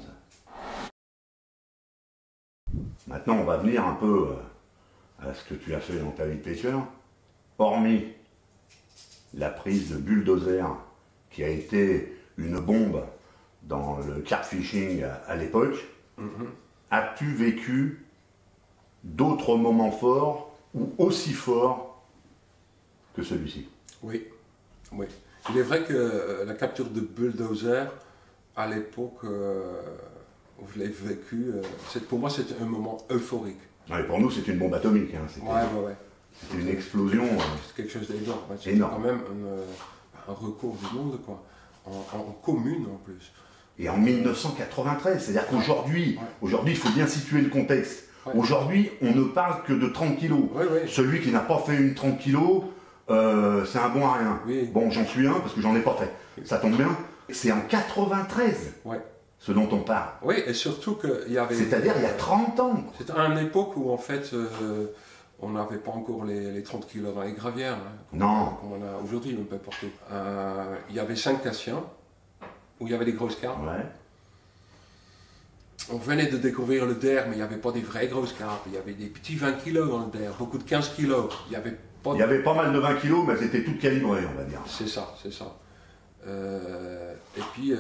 Speaker 1: Maintenant, on va venir un peu à ce que tu as fait dans ta vie de pêcheur. Hormis la prise de bulldozer qui a été une bombe dans le carp fishing à l'époque, as-tu vécu d'autres moments forts ou aussi forts que celui-ci?
Speaker 2: Oui, oui. Il est vrai que la capture de bulldozer, à l'époque où je l'ai vécu, pour moi c'était un moment euphorique.
Speaker 1: Et pour nous c'est une bombe atomique. Hein. C'était une explosion.
Speaker 2: C'est quelque chose d'énorme. C'était
Speaker 1: énorme.
Speaker 2: Quand même un record du monde, quoi. En commune en plus.
Speaker 1: Et en 1993, c'est-à-dire qu'aujourd'hui, il faut bien situer le contexte. Aujourd'hui, on ne parle que de 30 kilos. Celui qui n'a pas fait une 30 kilos, c'est un bon à rien. Bon, j'en suis un parce que j'en ai pas fait. Ça tombe bien. C'est en 93 ce dont on parle.
Speaker 2: Oui, et surtout qu'il y avait...
Speaker 1: C'est-à-dire il y a 30 ans.
Speaker 2: C'était à une époque où en fait, on n'avait pas encore les 30 kilos dans les gravières. Comme on a aujourd'hui un peu partout. Il y avait 5 cassiens, où il y avait des grosses carpes. On venait de découvrir le DER, mais il n'y avait pas des vraies grosses carpes. Il y avait des petits 20 kilos dans le DER, beaucoup de 15 kilos. Il y avait
Speaker 1: pas mal de 20 kilos, mais c'était toutes calibrées, on va dire.
Speaker 2: C'est ça, c'est ça. Et puis,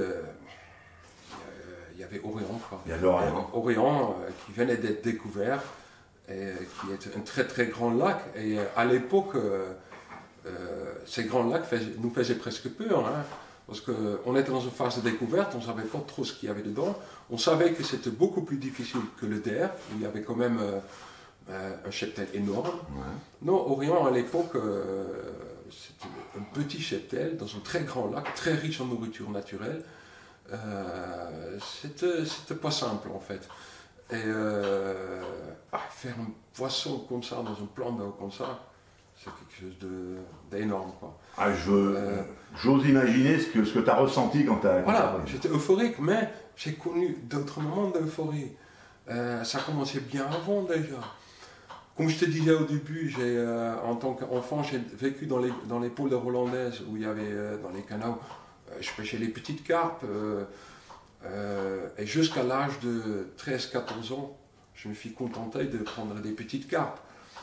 Speaker 2: il y avait Orion.
Speaker 1: Il y avait Orion.
Speaker 2: Orion qui venait d'être découvert, et qui est un très très grand lac. Et à l'époque, ces grands lacs nous faisaient presque peur. Hein. Parce qu'on était dans une phase de découverte, on ne savait pas trop ce qu'il y avait dedans. On savait que c'était beaucoup plus difficile que le DER, où il y avait quand même un cheptel énorme. Non, Orion à l'époque, c'était un petit cheptel dans un très grand lac, très riche en nourriture naturelle. C'était pas simple en fait. Et faire un poisson comme ça, dans un plan d'eau comme ça, c'est quelque chose d'énorme.
Speaker 1: J'ose imaginer ce que tu as ressenti quand tu as...
Speaker 2: Voilà, j'étais euphorique, mais j'ai connu d'autres moments d'euphorie. Ça commençait bien avant déjà. Comme je te disais au début, en tant qu'enfant, j'ai vécu dans les pôles hollandaises où il y avait dans les canaux, je pêchais les petites carpes. Et jusqu'à l'âge de 13-14 ans, je me suis contenté de prendre des petites carpes.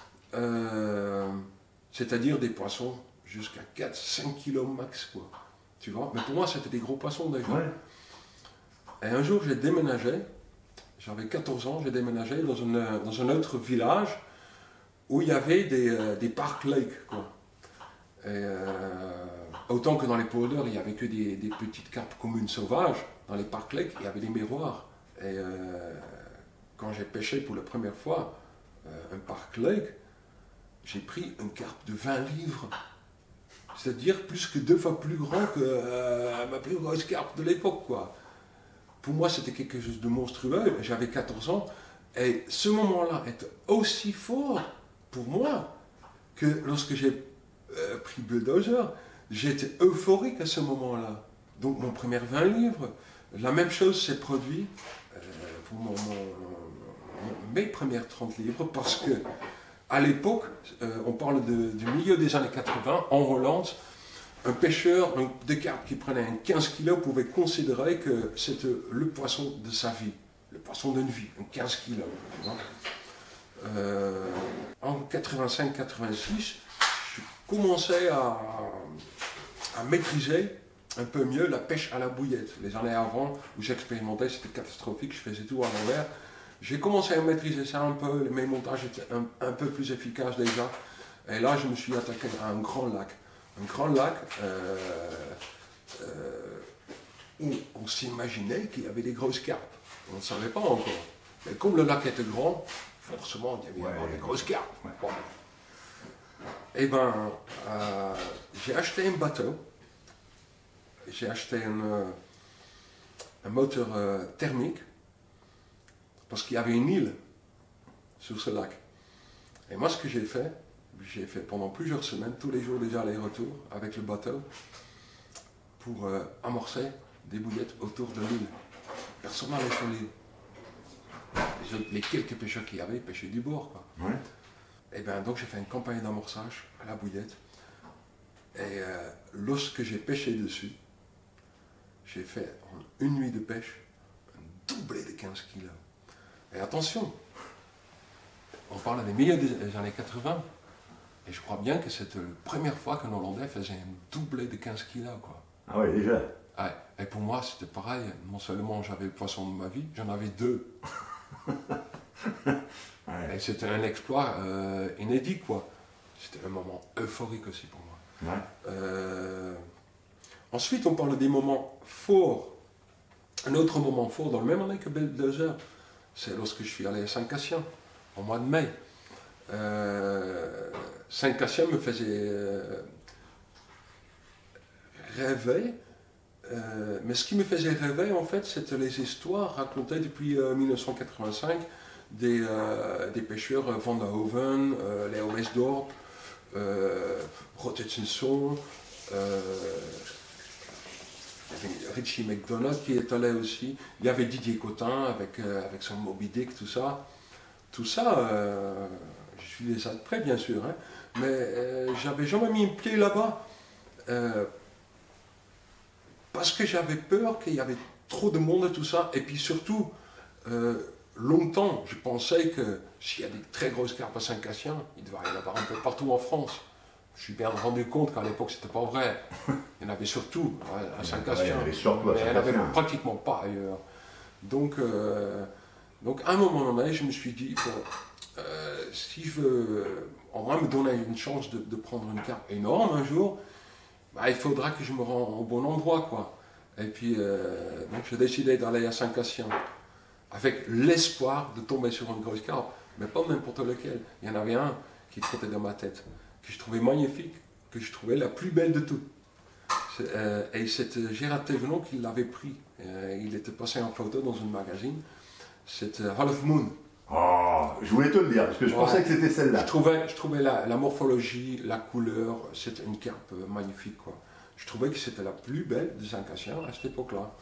Speaker 2: C'est-à-dire des poissons jusqu'à 4-5 kilos max, quoi. Tu vois? Mais pour moi, c'était des gros poissons déjà. Et un jour, j'ai déménagé, j'avais 14 ans, j'ai déménagé dans un autre village où il y avait des park lakes, quoi. Et, autant que dans les polders, il n'y avait que des petites carpes communes sauvages, dans les park lakes, il y avait des miroirs. Et quand j'ai pêché pour la première fois un park lake, j'ai pris une carpe de 20 livres. C'est-à-dire plus que 2 fois plus grand que ma plus grosse carpe de l'époque, quoi. Pour moi, c'était quelque chose de monstrueux. J'avais 14 ans. Et ce moment-là était aussi fort pour moi que lorsque j'ai pris bulldozer, j'étais euphorique à ce moment-là. Donc mon premier 20 livres, la même chose s'est produit pour mes premières 30 livres, parce que à l'époque, on parle du milieu des années 80, en Hollande, un pêcheur de carpe qui prenait un 15 kg pouvait considérer que c'était le poisson de sa vie, le poisson d'une vie, un 15 kg. En 85-86, je commençais à maîtriser un peu mieux la pêche à la bouillette. Les années avant, où j'expérimentais, c'était catastrophique, je faisais tout à l'envers. J'ai commencé à maîtriser ça un peu, mes montages étaient un peu plus efficaces déjà. Et là, je me suis attaqué à un grand lac. Un grand lac où on s'imaginait qu'il y avait des grosses carpes. On ne savait pas encore. Mais comme le lac était grand, forcément, il y avait des grosses carpes. Bon. Et ben, j'ai acheté un bateau. J'ai acheté un moteur thermique, parce qu'il y avait une île sur ce lac. Et moi, ce que j'ai fait pendant plusieurs semaines, tous les jours déjà aller-retour avec le bateau, pour amorcer des bouillettes autour de l'île. Personne n'allait sur l'île. Les quelques pêcheurs qu'il y avait, ils pêchaient du bord, quoi.
Speaker 1: Ouais.
Speaker 2: Et bien donc j'ai fait une campagne d'amorçage à la bouillette. Et lorsque j'ai pêché dessus, j'ai fait en une nuit de pêche un doublé de 15 kilos. Et attention, on parle des milieux des années 80, et je crois bien que c'était la première fois qu'un Hollandais faisait un doublé de 15 kilos, quoi.
Speaker 1: Ah ouais, déjà.
Speaker 2: Ouais. Et pour moi, c'était pareil. Non seulement j'avais le poisson de ma vie, j'en avais deux.
Speaker 1: Ouais.
Speaker 2: Et c'était un exploit inédit, quoi. C'était un moment euphorique aussi pour moi.
Speaker 1: Ouais.
Speaker 2: Ensuite, on parle des moments forts. Un autre moment fort dans le même année que Bulldozer, c'est lorsque je suis allé à Saint-Cassien, au mois de mai. Saint-Cassien me faisait rêver, mais ce qui me faisait rêver, en fait, c'était les histoires racontées depuis 1985 des pêcheurs Van der Hoeven, Leo Westdorp, Rotetsenson, Richie McDonald qui est allé aussi. Il y avait Didier Cotin avec son Moby Dick, tout ça. Tout ça, je suivais ça de près, bien sûr, hein, mais j'avais jamais mis un pied là-bas parce que j'avais peur qu'il y avait trop de monde et tout ça. Et puis surtout, longtemps, je pensais que s'il y a des très grosses carpes à Saint-Cassien, il devait y en avoir un peu partout en France. Je suis bien rendu compte qu'à l'époque, c'était pas vrai. Il y en avait surtout à Saint-Cassien,
Speaker 1: Ouais, il y en avait surtout à
Speaker 2: mais il n'y en avait
Speaker 1: Saint-Cassien.
Speaker 2: pratiquement pas ailleurs. Donc à un moment donné, je me suis dit, bon, si je veux au moins me donner une chance de prendre une carpe énorme un jour, bah, il faudra que je me rende au bon endroit, quoi. Et puis, donc j'ai décidé d'aller à Saint-Cassien, avec l'espoir de tomber sur une grosse carpe, mais pas n'importe lequel. Il y en avait un qui trottait dans ma tête, que je trouvais magnifique, que je trouvais la plus belle de toutes. Et c'est Gérard Thévenon qui l'avait pris. Il était passé en photo dans un magazine. C'est Half Moon.
Speaker 1: Oh, je voulais te le dire, parce que je pensais que c'était celle-là.
Speaker 2: Je trouvais la morphologie, la couleur, c'était une carpe magnifique, quoi. Je trouvais que c'était la plus belle de Saint-Cassien à cette époque-là.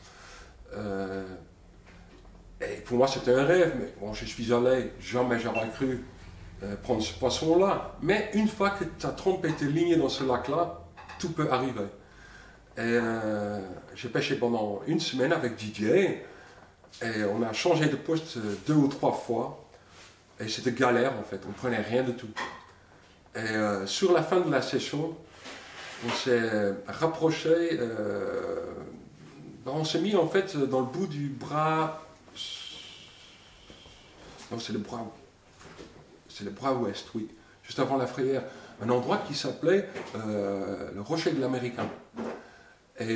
Speaker 2: Et pour moi, c'était un rêve, mais bon, je suis allé, jamais j'aurais cru prendre ce poisson-là. Mais une fois que ta trompe était lignée dans ce lac-là, tout peut arriver. Et j'ai pêché pendant une semaine avec Didier, et on a changé de poste 2 ou 3 fois, et c'était galère en fait, on ne prenait rien de tout. Et sur la fin de la session, on s'est rapproché, on s'est mis en fait dans le bout du bras, non c'est le bras ouest, oui, juste avant la Frayère, un endroit qui s'appelait le Rocher de l'Américain. Et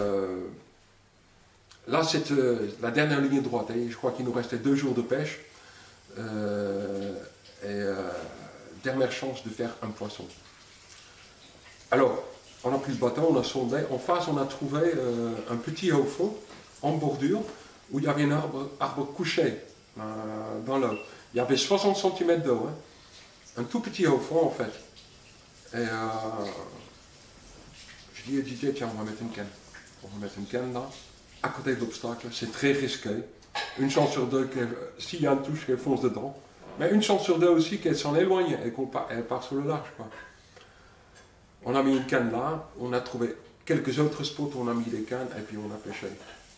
Speaker 2: là, c'est la dernière ligne droite. Et je crois qu'il nous restait 2 jours de pêche. Dernière chance de faire un poisson. Alors, on a pris le bateau, on a sondé. En face, on a trouvé un petit haut fond en bordure où il y avait un arbre couché dans l'eau. Il y avait 60 cm d'eau. Hein. Un tout petit haut fond, en fait. Et je dis à Didier, tiens, on va mettre une canne. On va mettre une canne là, à côté de l'obstacle. C'est très risqué. Une chance sur 2, s'il y a une touche, qu'elle fonce dedans. Mais une chance sur 2 aussi qu'elle s'en éloigne et qu'elle part sur le large, quoi. On a mis une canne là, on a trouvé quelques autres spots où on a mis des cannes et puis on a pêché.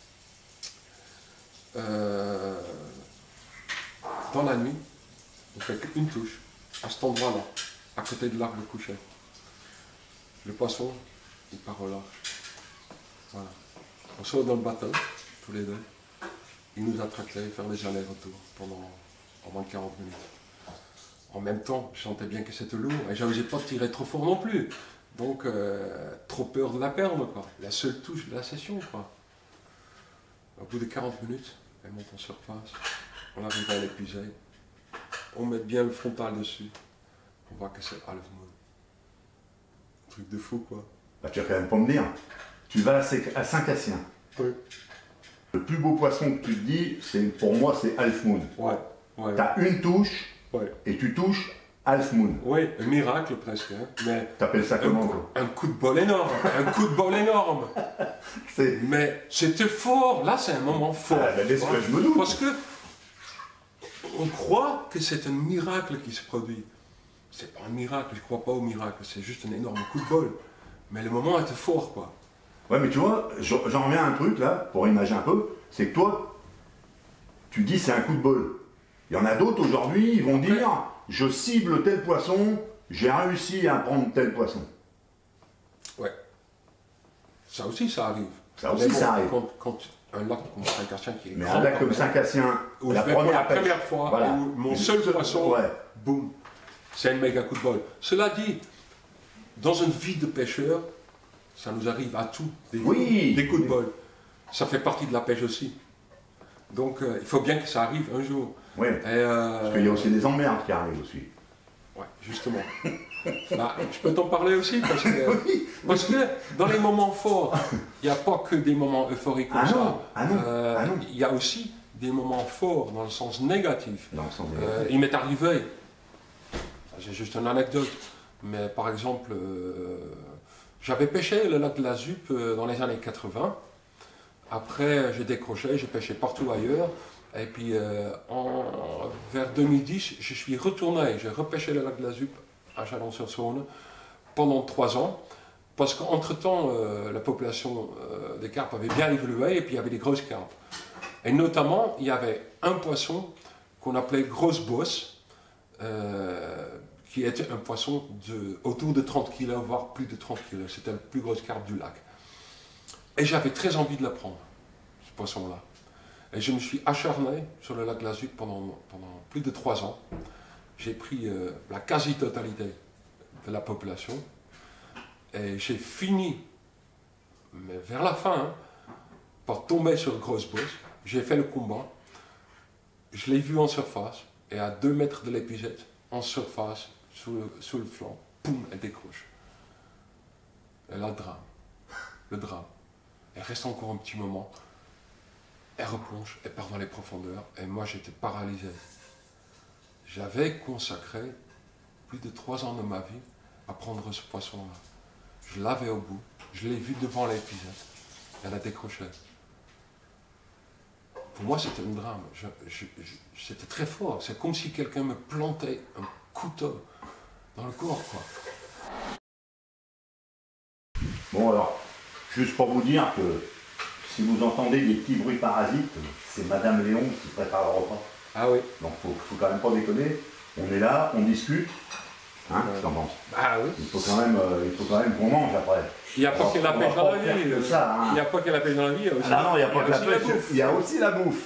Speaker 2: Dans la nuit, on fait une touche, à cet endroit-là, à côté de l'arbre couché. Le poisson, il part au large. Voilà. On sort dans le bateau, tous les deux. Il nous a tracté, faire les allers-retours pendant au moins 40 minutes. En même temps, je sentais bien que c'était lourd et j'osais pas tirer trop fort non plus. Donc, trop peur de la perdre, quoi. La seule touche de la session, quoi. Au bout de 40 minutes, elle monte en surface. On arrive à l'épuiser. On met bien le frontal dessus. On voit que c'est Half Moon. Truc de fou, quoi.
Speaker 1: Bah, tu vas quand même pas me dire. Tu vas à Saint-Cassien.
Speaker 2: Oui.
Speaker 1: Le plus beau poisson que tu te dis, pour moi, c'est Half Moon.
Speaker 2: Ouais. Ouais.
Speaker 1: Tu as une touche
Speaker 2: Ouais.
Speaker 1: et tu touches Half Moon.
Speaker 2: Oui, un miracle presque. Hein. Mais
Speaker 1: t'appelles ça comment toi?
Speaker 2: Un coup de bol énorme, un coup de bol énorme. Mais c'était fort, là c'est un moment fort.
Speaker 1: Ah, ben, je me doute.
Speaker 2: Parce que on croit que c'est un miracle qui se produit. C'est pas un miracle, je crois pas au miracle, c'est juste un énorme coup de bol. Mais le moment était fort, quoi.
Speaker 1: Ouais, mais tu vois, j'en reviens à un truc là, pour imaginer un peu, c'est que toi, tu dis c'est un coup de bol. Il y en a d'autres aujourd'hui, ils vont dire, je cible tel poisson, j'ai réussi à prendre tel poisson.
Speaker 2: Ouais. Ça aussi, ça arrive.
Speaker 1: Ça aussi, ça arrive.
Speaker 2: Quand un lac comme Saint-Cassien qui est
Speaker 1: mais
Speaker 2: grand,
Speaker 1: un lac comme Saint-Cassien,
Speaker 2: la première fois,
Speaker 1: voilà.
Speaker 2: où mon seul poisson, boum, c'est un méga coup de bol. Cela dit, dans une vie de pêcheur, ça nous arrive à tous, des coups de bol. Ça fait partie de la pêche aussi. Donc il faut bien que ça arrive un jour.
Speaker 1: Oui, parce qu'il y a aussi des emmerdes qui arrivent aussi.
Speaker 2: Ouais, justement. Bah, je peux t'en parler aussi parce que dans les moments forts, il n'y a pas que des moments euphoriques comme ça. Il y a aussi des moments forts dans le sens négatif. Il m'est arrivé, j'ai juste une anecdote, mais par exemple, j'avais pêché le lac de la Zuppe dans les années 80. Après, j'ai décroché, j'ai pêché partout ailleurs. Et puis, vers 2010, je suis retourné, j'ai repêché le lac de la Zuppe à Chalon-sur-Saône pendant 3 ans. Parce qu'entre-temps, la population des carpes avait bien évolué et puis il y avait des grosses carpes. Et notamment, il y avait un poisson qu'on appelait grosse bosse, qui était un poisson autour de 30 kg, voire plus de 30 kg. C'était la plus grosse carpe du lac. Et j'avais très envie de la prendre, ce poisson-là. Et je me suis acharné sur le lac de la Zuppe pendant plus de 3 ans. J'ai pris la quasi-totalité de la population. Et j'ai fini, mais vers la fin, hein, par tomber sur grosse bosse. J'ai fait le combat. Je l'ai vu en surface. Et à 2 mètres de l'épuisette, en surface, sous le flanc, poum, elle décroche. Et là, le drame. Elle reste encore un petit moment. Elle replonge, elle part dans les profondeurs, et moi j'étais paralysé. J'avais consacré plus de 3 ans de ma vie à prendre ce poisson-là. Je l'avais au bout, je l'ai vu devant l'épuisette, elle a décroché. Pour moi c'était un drame, c'était très fort, c'est comme si quelqu'un me plantait un couteau dans le corps, quoi.
Speaker 1: Bon alors, juste pour vous dire que si vous entendez des petits bruits parasites, c'est Madame Léon qui prépare le repas.
Speaker 2: Ah oui.
Speaker 1: Donc faut quand même pas déconner. On est là, on discute. Hein, tu t'en penses?
Speaker 2: Ah oui.
Speaker 1: Il faut quand même qu'on mange après.
Speaker 2: Il n'y a pas que la pêche dans la vie.
Speaker 1: Il
Speaker 2: n'y a pas que la pêche dans la vie.
Speaker 1: Ah non, il n'y a pas que la pêche. Il y a aussi la bouffe.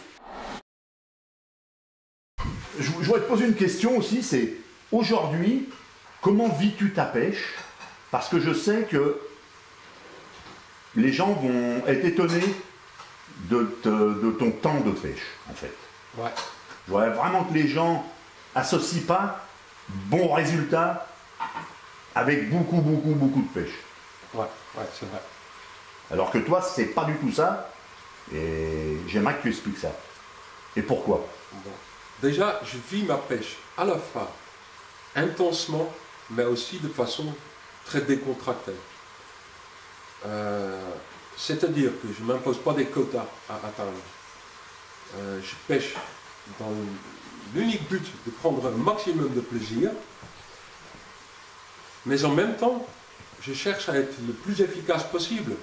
Speaker 1: Je voudrais te poser une question aussi, c'est aujourd'hui, comment vis-tu ta pêche? Parce que je sais que les gens vont être étonnés de ton temps de pêche, en fait.
Speaker 2: Ouais.
Speaker 1: Je voudrais vraiment que les gens associent pas bon résultat avec beaucoup de pêche.
Speaker 2: Ouais, c'est vrai.
Speaker 1: Alors que toi, c'est pas du tout ça, et j'aimerais que tu expliques ça. Et pourquoi?
Speaker 2: Bon. Déjà, je vis ma pêche à la fois intensement, mais aussi de façon très décontractée. C'est-à-dire que je ne m'impose pas des quotas à atteindre. Je pêche dans l'unique but de prendre un maximum de plaisir, mais en même temps, je cherche à être le plus efficace possible.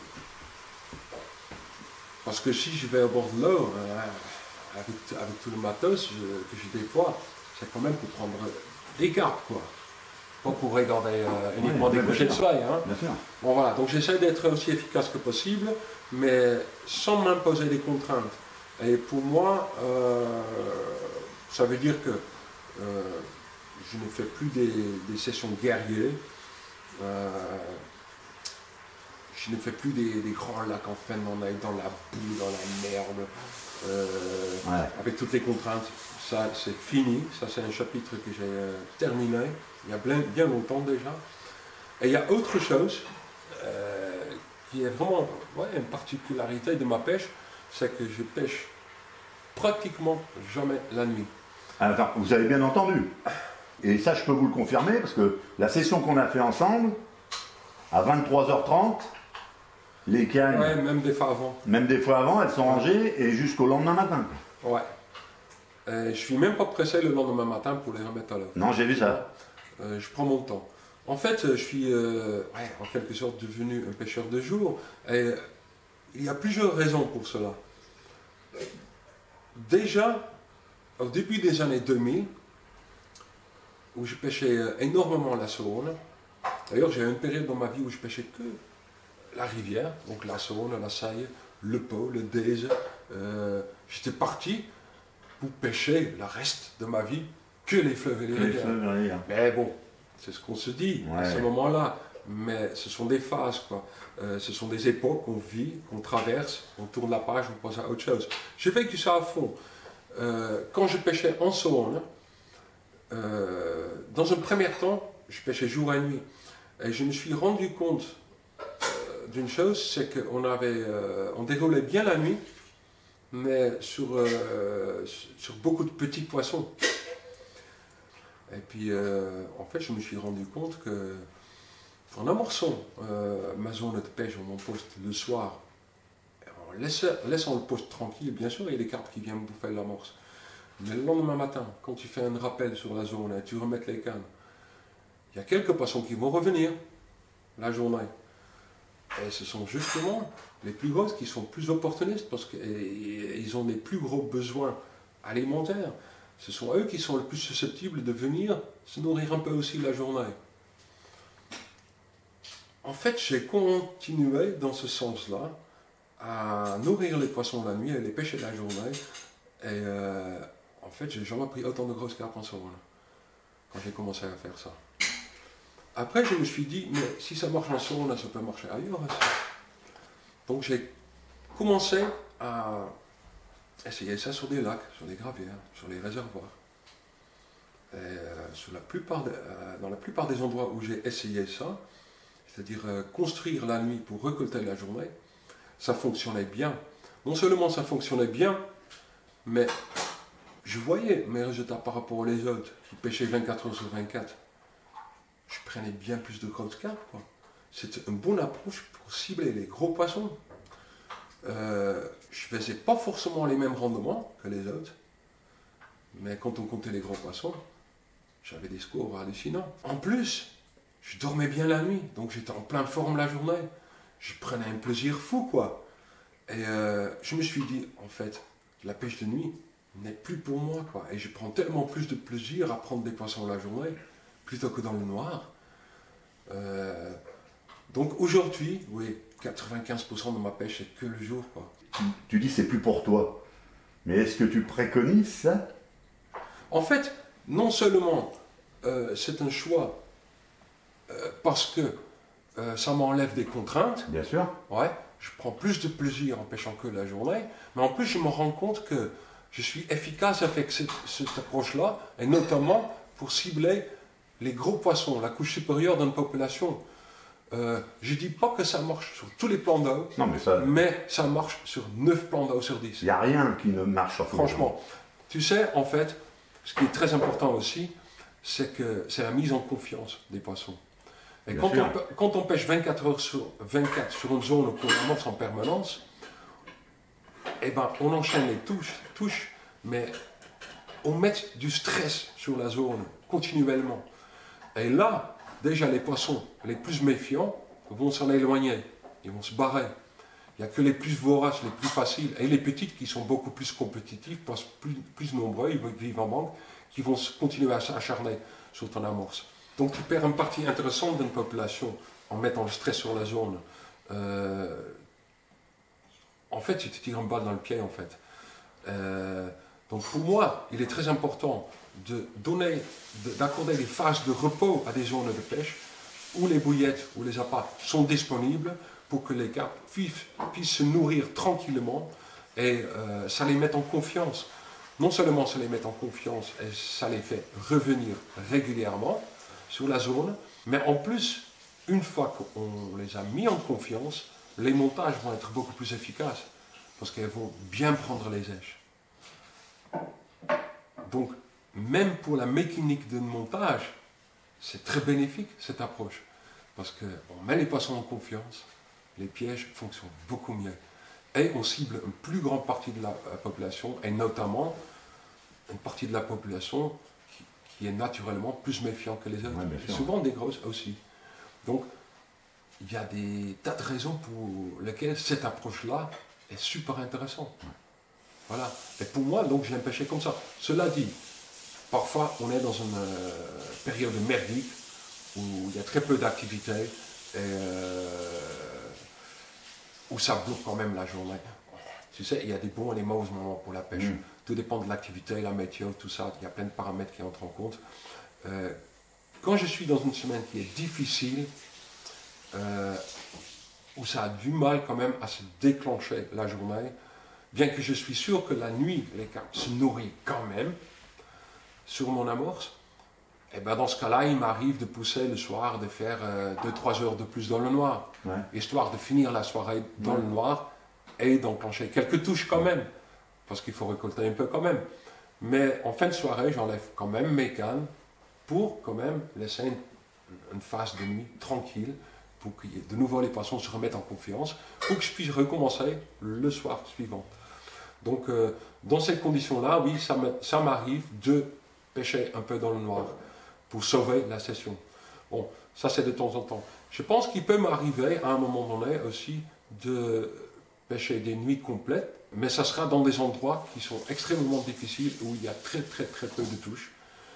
Speaker 2: Parce que si je vais au bord de l'eau, avec tout le matos que je déploie, c'est quand même pour prendre des cartes, quoi. Pas pour regarder uniquement des couchers de soleil. Hein.
Speaker 1: Bien sûr.
Speaker 2: Bon voilà, donc j'essaie d'être aussi efficace que possible, mais sans m'imposer des contraintes. Et pour moi, ça veut dire que je ne fais plus des sessions guerriers, je ne fais plus des grands lacs en fin on est dans la boue, dans la merde, avec toutes les contraintes. Ça c'est fini, ça c'est un chapitre que j'ai terminé, il y a bien longtemps déjà. Et il y a autre chose qui est vraiment une particularité de ma pêche, c'est que je pêche pratiquement jamais la nuit.
Speaker 1: Attends, vous avez bien entendu? Et ça, je peux vous le confirmer, parce que la session qu'on a fait ensemble, à 23h30, les cannes,
Speaker 2: Ouais, même des fois avant.
Speaker 1: même des fois avant, elles sont rangées et jusqu'au lendemain matin.
Speaker 2: Ouais. Je suis même pas pressé le lendemain matin pour les remettre à l'heure.
Speaker 1: Non, j'ai vu ça.
Speaker 2: Je prends mon temps. En fait, je suis en quelque sorte devenu un pêcheur de jour. Et il y a plusieurs raisons pour cela. Déjà, au début des années 2000, où je pêchais énormément la Saône. D'ailleurs, j'ai eu une période dans ma vie où je pêchais que la rivière, donc la Saône, la Saille, le Pau, le Deze. J'étais parti pour pêcher le reste de ma vie que les fleuves et les rivières. Mais bon, c'est ce qu'on se dit à ce moment-là. Mais ce sont des phases, quoi. Ce sont des époques qu'on vit, qu'on traverse, on tourne la page, on passe à autre chose. J'ai vécu ça à fond. Quand je pêchais en Saône, dans un premier temps, je pêchais jour et nuit. Et je me suis rendu compte d'une chose, c'est on déroulait bien la nuit, mais sur beaucoup de petits poissons. Et puis, en fait, je me suis rendu compte que en amorçant ma zone de pêche ou mon poste le soir, en laissant le poste tranquille, bien sûr, il y a des carpes qui viennent bouffer l'amorce. Mais le lendemain matin, quand tu fais un rappel sur la zone et tu remets les cannes, il y a quelques poissons qui vont revenir la journée. Et ce sont justement les plus grosses qui sont plus opportunistes parce qu'ils ont les plus gros besoins alimentaires. Ce sont eux qui sont le plus susceptibles de venir se nourrir un peu aussi la journée. En fait, j'ai continué dans ce sens-là à nourrir les poissons la nuit et les pêcher la journée. Et en fait, j'ai jamais pris autant de grosses carpes en Saône quand j'ai commencé à faire ça. Après, je me suis dit, mais si ça marche en Saône, ça peut marcher ailleurs aussi. Donc j'ai commencé à essayer ça sur des lacs, sur des gravières, sur les réservoirs. Et, dans la plupart des endroits où j'ai essayé ça, c'est-à-dire construire la nuit pour récolter la journée, ça fonctionnait bien. Non seulement ça fonctionnait bien, mais je voyais mes résultats par rapport aux autres qui pêchaient 24 heures sur 24. Je prenais bien plus de grosses carpes, quoi. C'était une bonne approche pour cibler les gros poissons. Je ne faisais pas forcément les mêmes rendements que les autres, mais quand on comptait les gros poissons, j'avais des scores hallucinants. En plus, je dormais bien la nuit, donc j'étais en pleine forme la journée. Je prenais un plaisir fou, quoi. Et je me suis dit, en fait, la pêche de nuit n'est plus pour moi, quoi. Et je prends tellement plus de plaisir à prendre des poissons la journée, plutôt que dans le noir. Donc aujourd'hui, oui, 95% de ma pêche, c'est que le jour, quoi.
Speaker 1: Tu dis c'est plus pour toi, mais est-ce que tu préconises ça?
Speaker 2: En fait, non seulement c'est un choix parce que ça m'enlève des contraintes.
Speaker 1: Bien sûr.
Speaker 2: Ouais, je prends plus de plaisir en pêchant que la journée, mais en plus je me rends compte que je suis efficace avec cette approche-là, et notamment pour cibler les gros poissons, la couche supérieure d'une population. Je ne dis pas que ça marche sur tous les plans d'eau, mais ça marche sur 9 plans d'eau sur 10.
Speaker 1: Il n'y a rien qui ne marche sur
Speaker 2: Franchement, tu sais, en fait, ce qui est très important aussi, c'est que c'est la mise en confiance des poissons. Et quand on pêche 24 heures sur 24 sur une zone où on amorce en permanence, eh ben, on enchaîne les touches, mais on met du stress sur la zone continuellement. Et là, déjà les poissons les plus méfiants vont s'en éloigner, ils vont se barrer. Il n'y a que les plus voraces, les plus faciles, et les petites qui sont beaucoup plus compétitives, plus nombreux, ils vivent en manque, qui vont continuer à s'acharner sur ton amorce. Donc tu perds une partie intéressante d'une population en mettant le stress sur la zone. En fait, tu te tires une balle dans le pied, en fait. Donc pour moi, il est très important d'accorder des phases de repos à des zones de pêche où les bouillettes ou les appâts sont disponibles pour que les carpes puissent se nourrir tranquillement et ça les met en confiance. Non seulement ça les met en confiance et ça les fait revenir régulièrement sur la zone, mais en plus, une fois qu'on les a mis en confiance, les montages vont être beaucoup plus efficaces parce qu'elles vont bien prendre les èches. Donc, même pour la mécanique de montage, c'est très bénéfique cette approche. Parce qu'on met les poissons en confiance, les pièges fonctionnent beaucoup mieux. Et on cible une plus grande partie de la population, et notamment une partie de la population qui est naturellement plus méfiante que les autres.
Speaker 1: Ouais,
Speaker 2: souvent des grosses aussi. Donc, il y a des tas de raisons pour lesquelles cette approche-là est super intéressante. Voilà. Et pour moi, donc, je l'aime pêcher comme ça. Cela dit, parfois, on est dans une période merdique où il y a très peu d'activité et où ça bloque quand même la journée. Tu sais, il y a des bons et des mauvais moments pour la pêche. Tout dépend de l'activité, la météo, tout ça. Il y a plein de paramètres qui entrent en compte. Quand je suis dans une semaine qui est difficile, où ça a du mal quand même à se déclencher la journée, bien que je suis sûr que la nuit, les carpes se nourrissent quand même sur mon amorce, et ben dans ce cas-là, il m'arrive de pousser le soir, de faire 2-3 heures de plus dans le noir, histoire de finir la soirée dans le noir et d'enclencher quelques touches quand même, parce qu'il faut récolter un peu quand même. Mais en fin de soirée, j'enlève quand même mes cannes pour quand même laisser une phase de nuit tranquille, pour que de nouveau les poissons se remettent en confiance, pour que je puisse recommencer le soir suivant. Donc dans ces conditions-là, oui, ça m'arrive de pêcher un peu dans le noir pour sauver la session. Bon, ça c'est de temps en temps. Je pense qu'il peut m'arriver à un moment donné aussi de pêcher des nuits complètes, mais ça sera dans des endroits qui sont extrêmement difficiles, où il y a très peu de touches,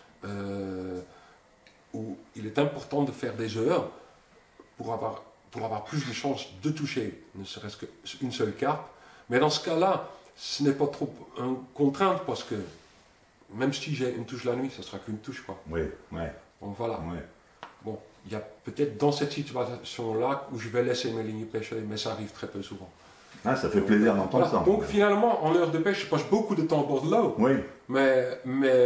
Speaker 2: où il est important de faire des heures pour avoir plus de chances de toucher, ne serait-ce qu'une seule carpe. Mais dans ce cas-là, ce n'est pas trop une contrainte, parce que même si j'ai une touche la nuit, ça ne sera qu'une touche, quoi.
Speaker 1: Oui, ouais.
Speaker 2: Donc voilà.
Speaker 1: Ouais.
Speaker 2: Bon, il y a peut-être dans cette situation-là où je vais laisser mes lignes pêcher, mais ça arrive très peu souvent.
Speaker 1: Ah, ça fait plaisir d'entendre ça.
Speaker 2: Donc finalement, en heure de pêche, je passe beaucoup de temps au bord de l'eau.
Speaker 1: Oui.
Speaker 2: Mais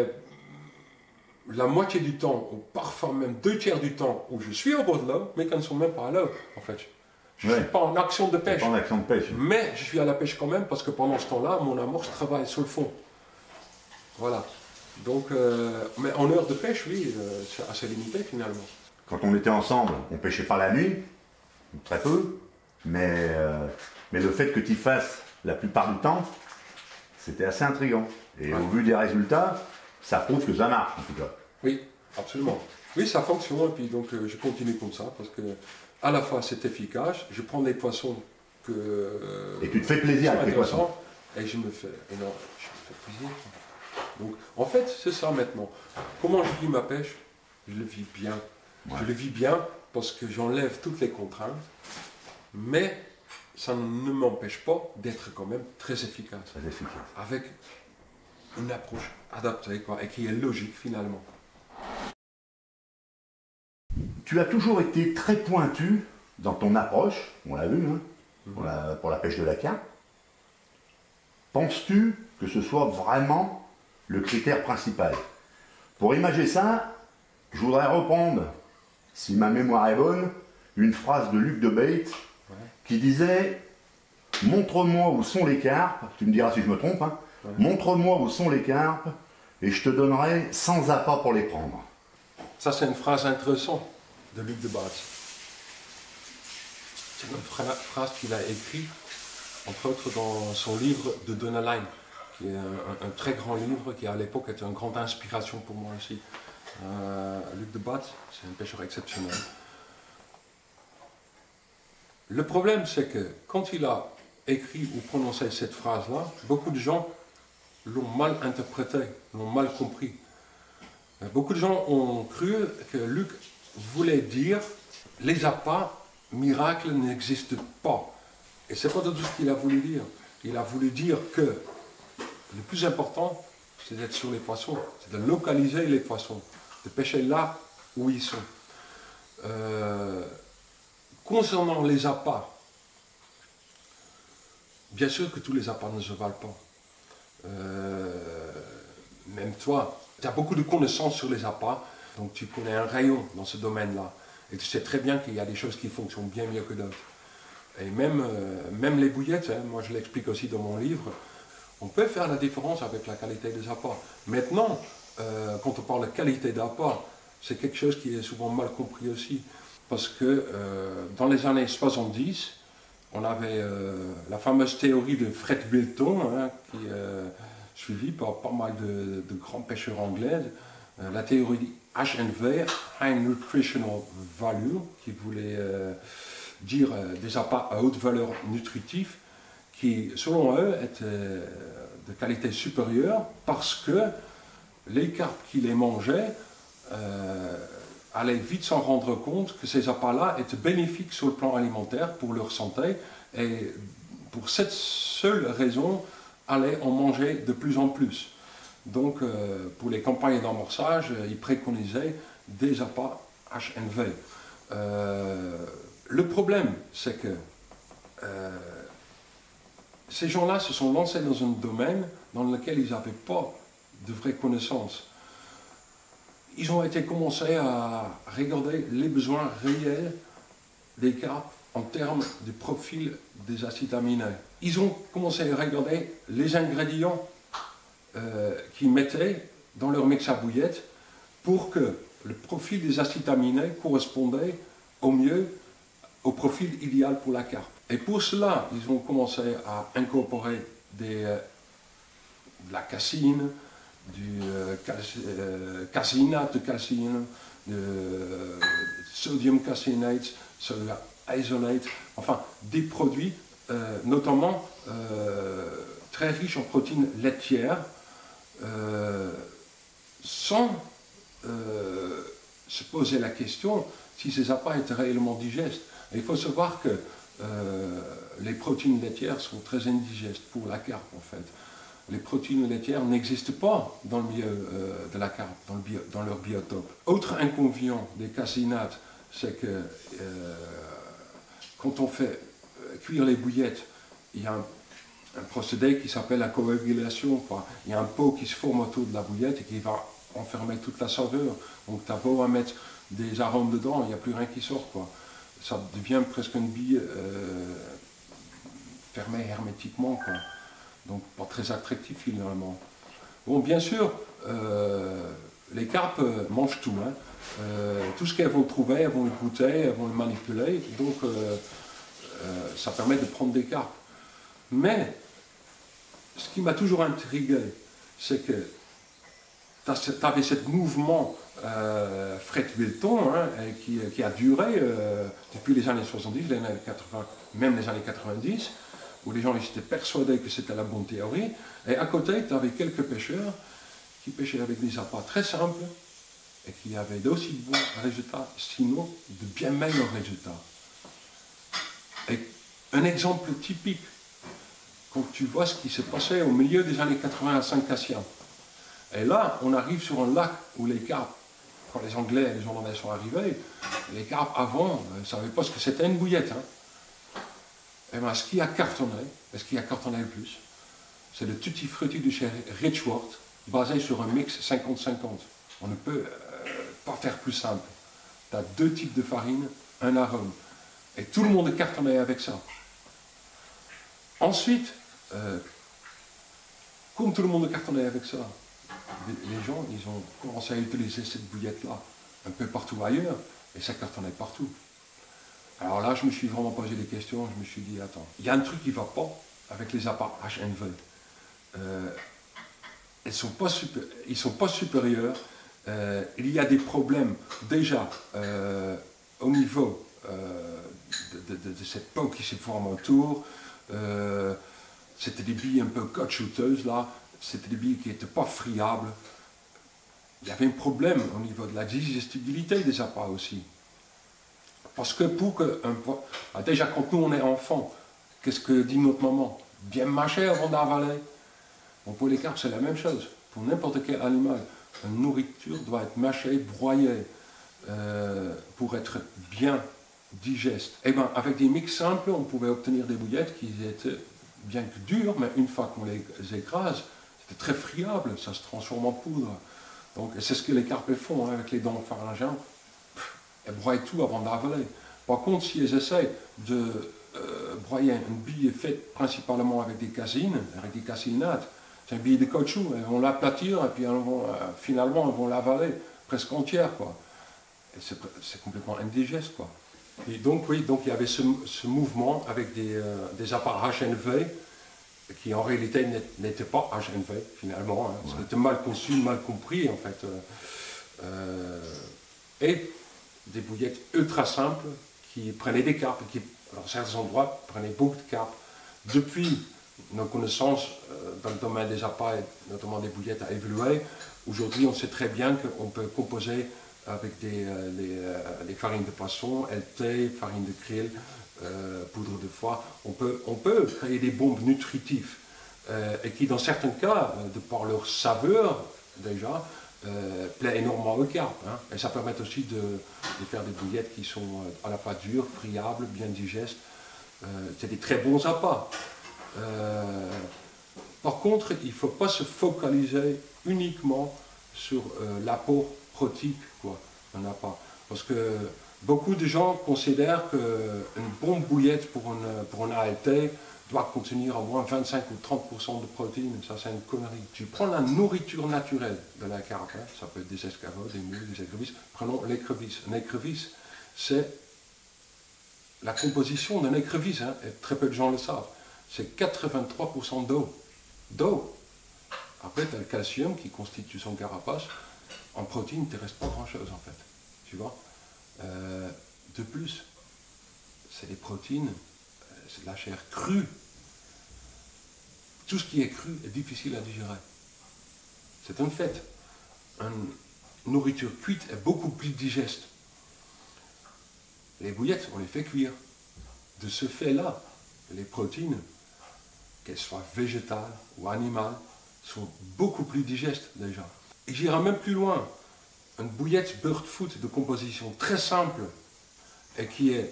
Speaker 2: la moitié du temps, ou parfois même 2/3 du temps où je suis au bord de l'eau, mes cannes ne sont même pas à l'eau, en fait. Je ne suis pas en action de pêche.
Speaker 1: Pas en action de pêche.
Speaker 2: Mais je suis à la pêche quand même, parce que pendant ce temps-là, mon amorce travaille sur le fond. Voilà. Donc, mais en heure de pêche, oui, c'est assez limité finalement.
Speaker 1: Quand on était ensemble, on pêchait pas la nuit, très peu, mais le fait que tu y fasses la plupart du temps, c'était assez intriguant. Et au vu des résultats, ça prouve que ça marche en tout cas.
Speaker 2: Oui, absolument. Oui, ça fonctionne, et puis donc je continue comme ça, parce que à la fois c'est efficace, je prends des poissons que...
Speaker 1: Et tu te fais plaisir avec les poissons.
Speaker 2: Et je me fais plaisir. Donc, en fait, c'est ça maintenant. Comment je vis ma pêche? Je le vis bien. Ouais. Je le vis bien parce que j'enlève toutes les contraintes, mais ça ne m'empêche pas d'être quand même très efficace.
Speaker 1: Très efficace.
Speaker 2: Avec une approche adaptée, quoi, et qui est logique finalement.
Speaker 1: Tu as toujours été très pointu dans ton approche, on l'a vu, hein, pour la pêche de la carpe. Penses-tu que ce soit vraiment le critère principal? Pour imager ça, je voudrais reprendre, si ma mémoire est bonne, une phrase de Luc de Bait qui disait « Montre-moi où sont les carpes », tu me diras si je me trompe, hein, « Montre-moi où sont les carpes et je te donnerai 100 appâts pour les prendre ».
Speaker 2: Ça, c'est une phrase intéressante de Luc de Bait. C'est une phrase qu'il a écrite, entre autres, dans son livre de Duneline, qui est un très grand livre qui à l'époque était une grande inspiration pour moi aussi. Luc de Bait, c'est un pêcheur exceptionnel. Le problème, c'est que quand il a écrit ou prononcé cette phrase-là, beaucoup de gens l'ont mal interprétée, l'ont mal compris. Beaucoup de gens ont cru que Luc voulait dire « les appâts miracles n'existent pas ». Et c'est pas du tout ce qu'il a voulu dire. Il a voulu dire que le plus important, c'est d'être sur les poissons, c'est de localiser les poissons, de pêcher là où ils sont. Concernant les appâts, bien sûr que tous les appâts ne se valent pas. Même toi, tu as beaucoup de connaissances sur les appâts, donc tu connais un rayon dans ce domaine-là. Et tu sais très bien qu'il y a des choses qui fonctionnent bien mieux que d'autres. Et même les bouillettes, hein, moi je l'explique aussi dans mon livre, on peut faire la différence avec la qualité des appâts. Maintenant, quand on parle de qualité d'appât, c'est quelque chose qui est souvent mal compris aussi. Parce que dans les années 70, on avait la fameuse théorie de Fred Wilton, hein, qui est suivie par pas mal de grands pêcheurs anglais. La théorie HNV, High Nutritional Value, qui voulait dire des appâts à haute valeur nutritive, qui, selon eux, étaient de qualité supérieure parce que les carpes qui les mangeaient allaient vite s'en rendre compte que ces appâts-là étaient bénéfiques sur le plan alimentaire pour leur santé et pour cette seule raison allaient en manger de plus en plus. Donc pour les campagnes d'amorçage, ils préconisaient des appâts HNV. Le problème, c'est que ces gens-là se sont lancés dans un domaine dans lequel ils n'avaient pas de vraies connaissances. Ils ont été commencés à regarder les besoins réels des carpes en termes du profil des acides aminés. Ils ont commencé à regarder les ingrédients qu'ils mettaient dans leur mix à bouillette pour que le profil des acides aminés correspondait au mieux au profil idéal pour la carpe. Et pour cela, ils ont commencé à incorporer de la caséine, du caséinate de caséine, de sodium caseinate, sodium isolate, enfin des produits notamment très riches en protéines laitières, sans se poser la question si ces appâts étaient réellement digestes. Et il faut savoir que les protéines laitières sont très indigestes pour la carpe en fait. Les protéines laitières n'existent pas dans le milieu de la carpe, dans leur biotope. Autre inconvénient des caséinates, c'est que quand on fait cuire les bouillettes, il y a un procédé qui s'appelle la coagulation, quoi. Il y a un pot qui se forme autour de la bouillette et qui va enfermer toute la saveur. Donc tu as beau à mettre des arômes dedans, il n'y a plus rien qui sort, quoi. Ça devient presque une bille fermée hermétiquement, quoi. Donc pas très attractif finalement. Bon, bien sûr, les carpes mangent tout. Hein. Tout ce qu'elles vont trouver, elles vont le goûter, elles vont le manipuler. Donc ça permet de prendre des carpes. Mais ce qui m'a toujours intrigué, c'est que tu avais ce mouvement Fred Wilton hein, qui a duré depuis les années 70, les années 80, même les années 90, où les gens étaient persuadés que c'était la bonne théorie. Et à côté, tu avais quelques pêcheurs qui pêchaient avec des appâts très simples et qui avaient d'aussi bons résultats, sinon de bien meilleurs résultats. Et un exemple typique, quand tu vois ce qui s'est passé au milieu des années 80 à Saint-Cassien. Et là, on arrive sur un lac où les carpes, quand les Anglais et les Hollandais sont arrivés, les carpes avant ne savaient pas ce que c'était une bouillette. Hein. Et bien, ce qui a cartonné, et ce qui a cartonné le plus, c'est le Tutti Frutti de chez Richworth, basé sur un mix 50-50. On ne peut pas faire plus simple. Tu as deux types de farine, un arôme. Et tout le monde est cartonné avec ça. Ensuite, comme tout le monde est cartonné avec ça, les gens, ils ont commencé à utiliser cette bouillette-là un peu partout ailleurs, et ça cartonnait partout. Alors là, je me suis vraiment posé des questions, je me suis dit, attends, il y a un truc qui ne va pas avec les appâts HNV. Ils ne sont pas supérieurs, il y a des problèmes déjà au niveau de cette peau qui se forme autour, c'était des billes un peu caoutchouteuses là, c'était des billes qui n'étaient pas friables. Il y avait un problème au niveau de la digestibilité des appâts aussi. Parce que déjà quand nous on est enfant, qu'est-ce que dit notre maman? Bien mâcher avant d'avaler. Bon, pour les carpes c'est la même chose. Pour n'importe quel animal, une nourriture doit être mâchée, broyée, pour être bien digeste. Et bien avec des mix simples, on pouvait obtenir des bouillettes qui étaient bien que dures, mais une fois qu'on les écrase, c'était très friable, ça se transforme en poudre. Donc c'est ce que les carpes font hein, avec les dents pharyngéennes. Elles broient tout avant d'avaler. Par contre, si elles essayent de broyer une bille faite principalement avec des caséines, avec des caséinates, C'est un billet de caoutchouc, et on l'aplatir et puis finalement on va l'avaler presque entière, quoi. Et c'est complètement indigeste, quoi. Et donc oui, donc il y avait ce mouvement avec des appareils HNV qui en réalité n'étaient pas HNV finalement, hein. C'était mal conçu, mal compris en fait. Et des bouillettes ultra simples qui prenaient des carpes, qui dans certains endroits prenaient beaucoup de carpes. Depuis nos connaissances dans le domaine des appareils, notamment des bouillettes, a évolué. Aujourd'hui, on sait très bien qu'on peut composer avec les farines de poisson, LT, farine de krill, poudre de foie. On peut créer des bombes nutritives et qui, dans certains cas, de par leur saveur déjà, plaît énormément aux carpes. Hein. Et ça permet aussi de faire des bouillettes qui sont à la fois dures, friables, bien digestes. C'est des très bons appâts. Par contre, il ne faut pas se focaliser uniquement sur l'apport protéique, quoi, un appât. Parce que beaucoup de gens considèrent qu'une bonne bouillette pour une ALT doit contenir au moins 25 ou 30% de protéines. Ça, c'est une connerie. Tu prends la nourriture naturelle de la carpe, hein, ça peut être des escargots, des moules, des écrevisses. Prenons l'écrevisse. Une écrevisse, c'est la composition d'un écrevisse, hein, et très peu de gens le savent. C'est 83% d'eau. D'eau. Après, tu as le calcium qui constitue son carapace. En protéines, il ne te reste pas grand-chose, en fait. Tu vois. De plus, c'est des protéines, c'est de la chair crue. Tout ce qui est cru est difficile à digérer. C'est un fait. Une nourriture cuite est beaucoup plus digeste. Les bouillettes, on les fait cuire. De ce fait-là, les protéines, qu'elles soient végétales ou animales, sont beaucoup plus digestes déjà. Et j'irai même plus loin. Une bouillette bird food de composition très simple et qui est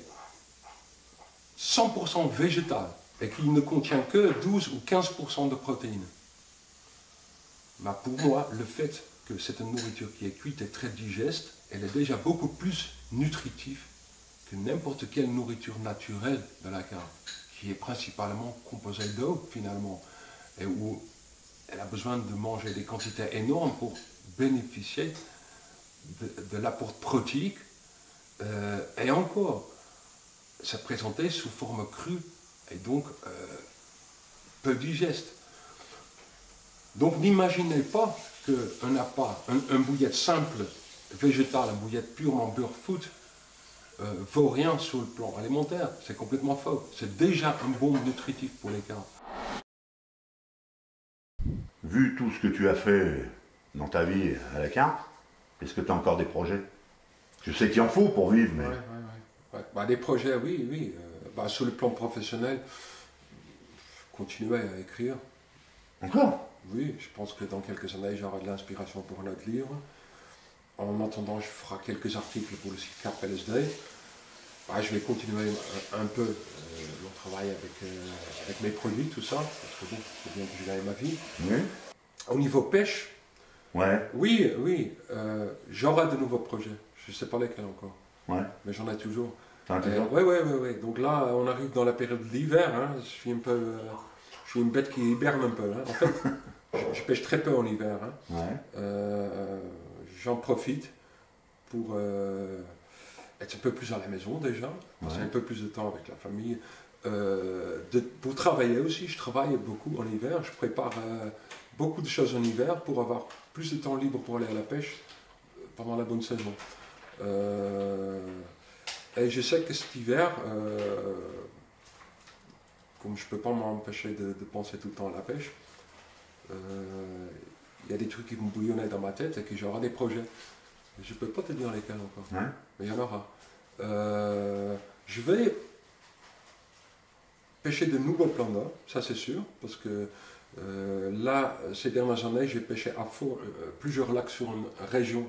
Speaker 2: 100% végétale et qui ne contient que 12 ou 15% de protéines. Bah pour moi, le fait que c'est une nourriture qui est cuite et très digeste, elle est déjà beaucoup plus nutritive que n'importe quelle nourriture naturelle de la carpe, qui est principalement composée d'eau finalement, et où elle a besoin de manger des quantités énormes pour bénéficier de l'apport protéique, et encore, c'est présenté sous forme crue, et donc peu digeste. Donc n'imaginez pas qu'un appât, un bouillette simple, végétal, un bouillette purement bird food, vaut rien sur le plan alimentaire. C'est complètement faux. C'est déjà un bon nutritif pour les carpes.
Speaker 1: Vu tout ce que tu as fait dans ta vie à la carpe, est-ce que tu as encore des projets? Je sais qu'il en faut pour vivre, mais...
Speaker 2: Ouais. Bah, des projets, oui. Bah, sur le plan professionnel, continuer à écrire.
Speaker 1: Encore?
Speaker 2: Oui, je pense que dans quelques années, j'aurai de l'inspiration pour un autre livre. En attendant, je ferai quelques articles pour le site Carpe LSD. Bah, je vais continuer un peu mon travail avec mes produits, tout ça, parce que bon, c'est bien que je gagne ma vie.
Speaker 1: Oui.
Speaker 2: Au niveau pêche,
Speaker 1: Ouais.
Speaker 2: oui, j'aurai de nouveaux projets. Je ne sais pas lesquels encore,
Speaker 1: Ouais.
Speaker 2: mais j'en ai toujours.
Speaker 1: Oui.
Speaker 2: Donc là, on arrive dans la période de l'hiver. Hein. Je suis une bête qui hiberne un peu. Hein. En fait, je pêche très peu en hiver. Hein.
Speaker 1: Ouais.
Speaker 2: J'en profite pour être un peu plus à la maison déjà, passer un peu plus de temps avec la famille. Pour travailler aussi, je travaille beaucoup en hiver. Je prépare beaucoup de choses en hiver pour avoir plus de temps libre pour aller à la pêche pendant la bonne saison. Et je sais que cet hiver, comme je ne peux pas m'empêcher de penser tout le temps à la pêche, il y a des trucs qui vont bouillonner dans ma tête et que j'aurai des projets. Je ne peux pas te dire lesquels encore,
Speaker 1: Ouais.
Speaker 2: mais il y en aura. Je vais pêcher de nouveaux plans d'eau, ça c'est sûr, parce que là, ces dernières années, j'ai pêché à fond plusieurs lacs sur une région.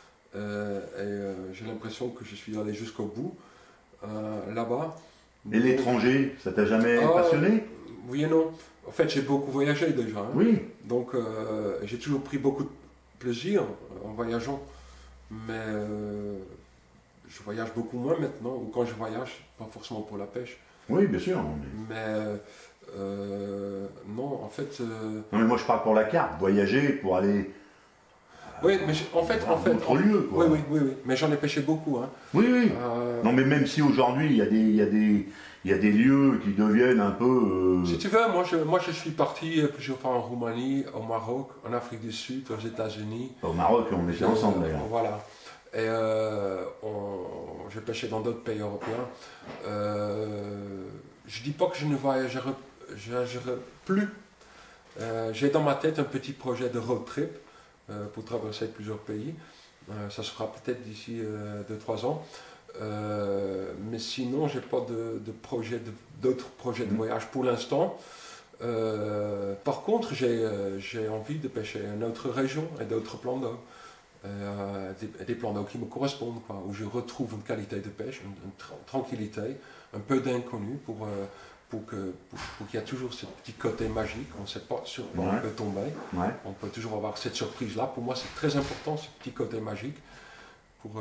Speaker 2: J'ai l'impression que je suis allé jusqu'au bout là-bas.
Speaker 1: Et l'étranger, ça t'a jamais passionné?
Speaker 2: Oui et non. En fait, j'ai beaucoup voyagé déjà. Hein.
Speaker 1: Oui.
Speaker 2: Donc, j'ai toujours pris beaucoup de plaisir en voyageant. Mais je voyage beaucoup moins maintenant. Ou quand je voyage, pas forcément pour la pêche.
Speaker 1: Oui, bien sûr.
Speaker 2: Mais Non, en fait...
Speaker 1: Non, mais moi je parle pour la carte, voyager pour aller
Speaker 2: Oui, mais
Speaker 1: d'autres lieux, quoi.
Speaker 2: Oui, mais j'en ai pêché beaucoup. Hein.
Speaker 1: Oui, oui. Non, mais même si aujourd'hui il y a des lieux qui deviennent un peu...
Speaker 2: Si tu veux, moi je suis parti plusieurs fois en Roumanie, au Maroc, en Afrique du Sud, aux États-Unis.
Speaker 1: Au Maroc, on était ensemble d'ailleurs.
Speaker 2: Voilà. Et j'ai pêché dans d'autres pays européens. Je dis pas que je ne voyagerai plus. J'ai dans ma tête un petit projet de road trip pour traverser plusieurs pays. Ça se fera peut-être d'ici 2-3 ans. Mais sinon, j'ai pas d'autres projets de voyage pour l'instant. Par contre, j'ai envie de pêcher une autre région et d'autres plans d'eau. Des plans d'eau qui me correspondent, quoi, où je retrouve une qualité de pêche, une tranquillité, un peu d'inconnu pour qu'il y ait toujours ce petit côté magique. On ne sait pas sur quoi on peut tomber. Ouais. On peut toujours avoir cette surprise-là. Pour moi, c'est très important, ce petit côté magique. Pour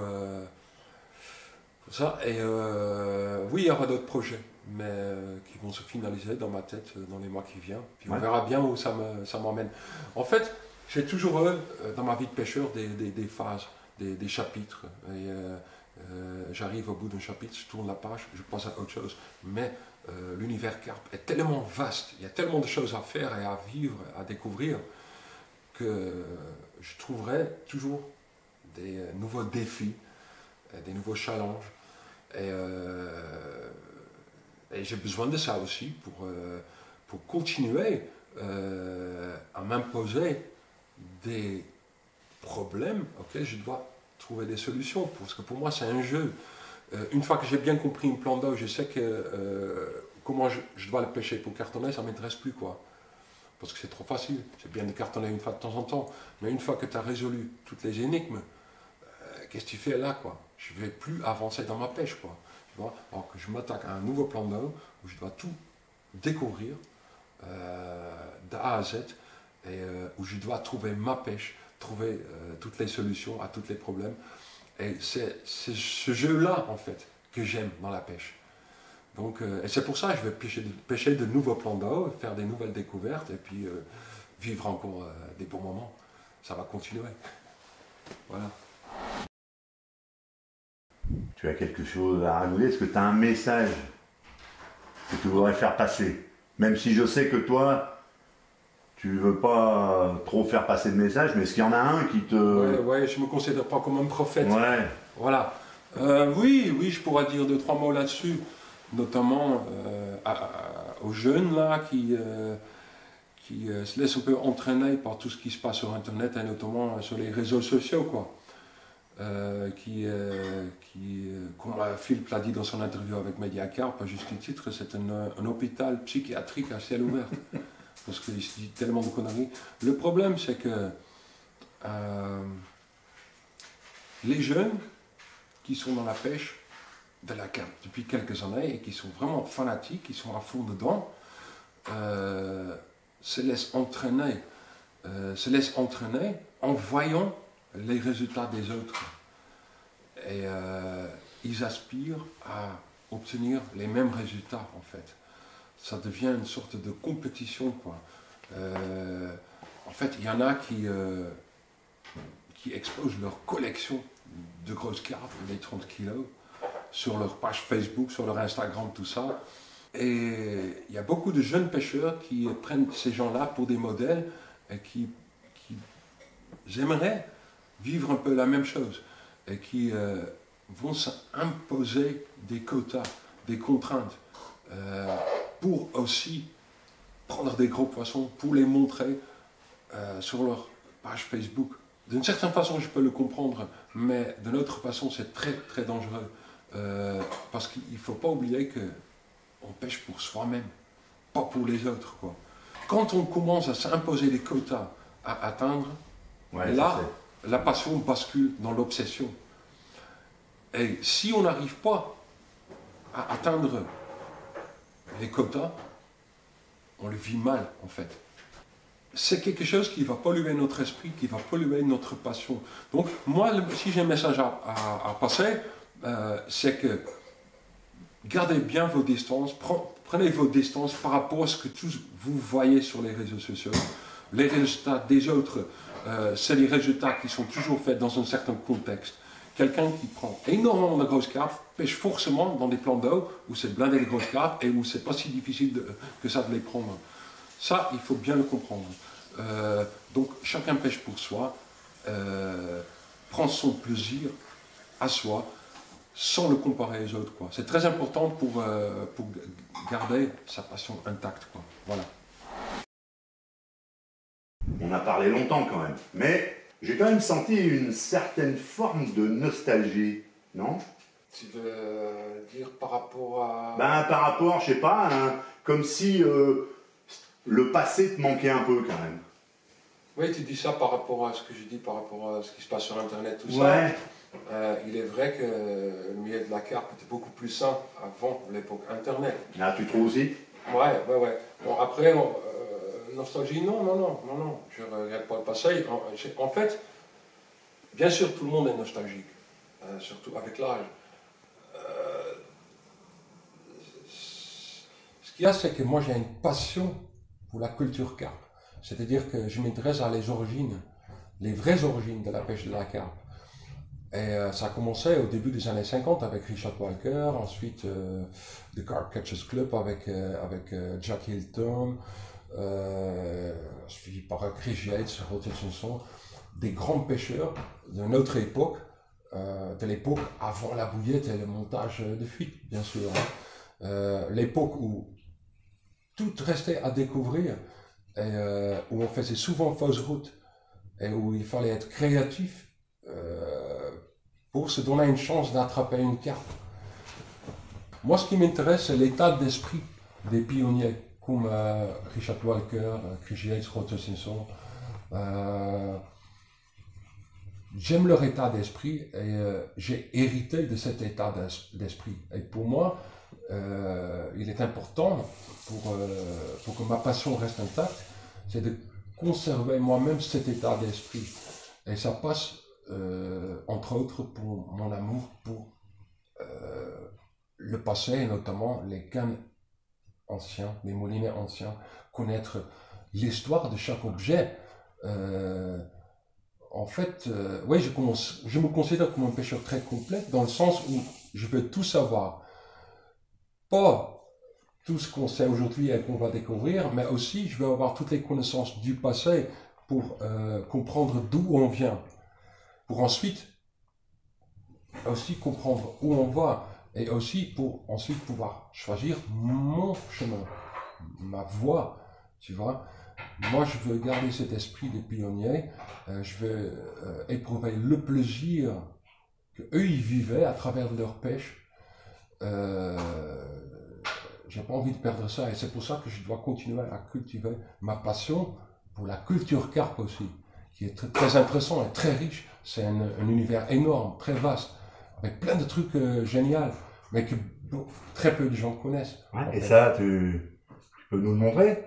Speaker 2: ça. Et oui, il y aura d'autres projets, mais qui vont se finaliser dans ma tête dans les mois qui viennent. Puis on verra bien où ça m'emmène. En fait, j'ai toujours eu, dans ma vie de pêcheur, des phases, des chapitres. Et, j'arrive au bout d'un chapitre, je tourne la page, je passe à autre chose. Mais l'univers carpe est tellement vaste, il y a tellement de choses à faire et à vivre, à découvrir, que je trouverai toujours des nouveaux défis, des nouveaux challenges. Et j'ai besoin de ça aussi pour continuer à m'imposer des problèmes auxquels je dois trouver des solutions, parce que pour moi c'est un jeu. Une fois que j'ai bien compris une plan d'eau, je sais que comment je dois le pêcher pour cartonner, ça ne m'intéresse plus, quoi. Parce que c'est trop facile. C'est bien de cartonner une fois de temps en temps, mais une fois que tu as résolu toutes les énigmes, qu'est-ce que tu fais là, quoi? Je ne vais plus avancer dans ma pêche, quoi. Tu vois? Alors que je m'attaque à un nouveau plan d'eau où je dois tout découvrir de A à Z et où je dois trouver ma pêche, trouver toutes les solutions à tous les problèmes. Et c'est ce jeu-là, en fait, que j'aime dans la pêche. Donc, et c'est pour ça que je vais pêcher de nouveaux plans d'eau, faire des nouvelles découvertes et puis vivre encore des bons moments. Ça va continuer. Voilà.
Speaker 1: Tu as quelque chose à rajouter? Est-ce que tu as un message que tu voudrais faire passer? Même si je sais que toi, tu ne veux pas trop faire passer de message, mais est-ce qu'il y en a un qui te...
Speaker 2: Ouais, je ne me considère pas comme un prophète.
Speaker 1: Ouais.
Speaker 2: Voilà. Oui, je pourrais dire 2-3 mots là-dessus, notamment aux jeunes là qui se laissent un peu entraîner par tout ce qui se passe sur Internet et notamment sur les réseaux sociaux, quoi. Comme Philippe l'a dit dans son interview avec Mediacarp, à juste titre, c'est un hôpital psychiatrique à ciel ouvert. Parce qu'il se dit tellement de conneries. Le problème, c'est que les jeunes qui sont dans la pêche de la carpe depuis quelques années et qui sont vraiment fanatiques, qui sont à fond dedans, se laissent entraîner en voyant les résultats des autres. Et ils aspirent à obtenir les mêmes résultats, en fait. Ça devient une sorte de compétition, quoi. En fait, il y en a qui exposent leur collection de grosses carpes, des 30 kilos, sur leur page Facebook, sur leur Instagram, tout ça. Et il y a beaucoup de jeunes pêcheurs qui prennent ces gens-là pour des modèles et qui aimeraient vivre un peu la même chose et qui vont s'imposer des quotas, des contraintes pour aussi prendre des gros poissons, pour les montrer sur leur page Facebook. D'une certaine façon, je peux le comprendre, mais d'une autre façon, c'est très très dangereux. Parce qu'il ne faut pas oublier qu'on pêche pour soi-même, pas pour les autres, quoi. Quand on commence à s'imposer des quotas à atteindre, là, la passion bascule dans l'obsession. Et si on n'arrive pas à atteindre les quotas, on le vit mal, en fait. C'est quelque chose qui va polluer notre esprit, qui va polluer notre passion. Donc, moi, si j'ai un message à passer, c'est que gardez bien vos distances, prenez vos distances par rapport à ce que tous vous voyez sur les réseaux sociaux. Les résultats des autres, c'est les résultats qui sont toujours faits dans un certain contexte. Quelqu'un qui prend énormément de grosses carpes pêche forcément dans des plans d'eau où c'est blindé de grosses carpes et où c'est pas si difficile que ça de les prendre. Ça, il faut bien le comprendre. Donc chacun pêche pour soi, prend son plaisir à soi, sans le comparer aux autres. C'est très important pour garder sa passion intacte. Voilà.
Speaker 1: On a parlé longtemps quand même, mais j'ai quand même senti une certaine forme de nostalgie, non?
Speaker 2: Tu veux dire par rapport à...
Speaker 1: Ben par rapport, je sais pas, hein, comme si le passé te manquait un peu quand même.
Speaker 2: Oui, tu dis ça par rapport à ce que je dis, par rapport à ce qui se passe sur Internet, tout
Speaker 1: Ouais.
Speaker 2: ça. Il est vrai que le milieu de la carpe était beaucoup plus sain avant l'époque Internet.
Speaker 1: Ah, tu trouves aussi?
Speaker 2: Ouais. Bon, après, nostalgie, non, je ne regrette pas le passé. En fait, bien sûr, tout le monde est nostalgique, surtout avec l'âge. Ce qu'il y a, c'est que moi, j'ai une passion pour la culture carpe. C'est-à-dire que je m'intéresse à les origines, les vraies origines de la pêche de la carpe. Et ça a commencé au début des années 50 avec Richard Walker, ensuite The Carp Catchers Club avec Jack Hilton, suivi par Chris Yates, Roger Simpson, des grands pêcheurs d'une autre époque, de l'époque avant la bouillette et le montage de fuite, bien sûr. L'époque où tout restait à découvrir, et où on faisait souvent fausse route, et où il fallait être créatif pour se donner une chance d'attraper une carpe. Moi, ce qui m'intéresse, c'est l'état d'esprit des pionniers, comme Richard Walker, Chris Yates, Roger Simpson. J'aime leur état d'esprit et j'ai hérité de cet état d'esprit. Et pour moi, il est important pour que ma passion reste intacte, c'est de conserver moi-même cet état d'esprit. Et ça passe, entre autres, pour mon amour pour le passé, et notamment les cannes anciens, les moulinets anciens, connaître l'histoire de chaque objet. En fait, oui, je me considère comme un pêcheur très complet, dans le sens où je veux tout savoir. Pas tout ce qu'on sait aujourd'hui et qu'on va découvrir, mais aussi je veux avoir toutes les connaissances du passé pour comprendre d'où on vient, pour ensuite aussi comprendre où on va, et aussi pour ensuite pouvoir choisir mon chemin, ma voie, tu vois. Moi, je veux garder cet esprit des pionniers, je veux éprouver le plaisir qu'eux ils vivaient à travers leur pêche. J'ai pas envie de perdre ça, et c'est pour ça que je dois continuer à cultiver ma passion pour la culture carpe aussi, qui est très intéressant et très riche. C'est un univers énorme, très vaste, avec plein de trucs géniaux, mais que très peu de gens connaissent.
Speaker 1: Ouais, et ça, tu peux nous le montrer?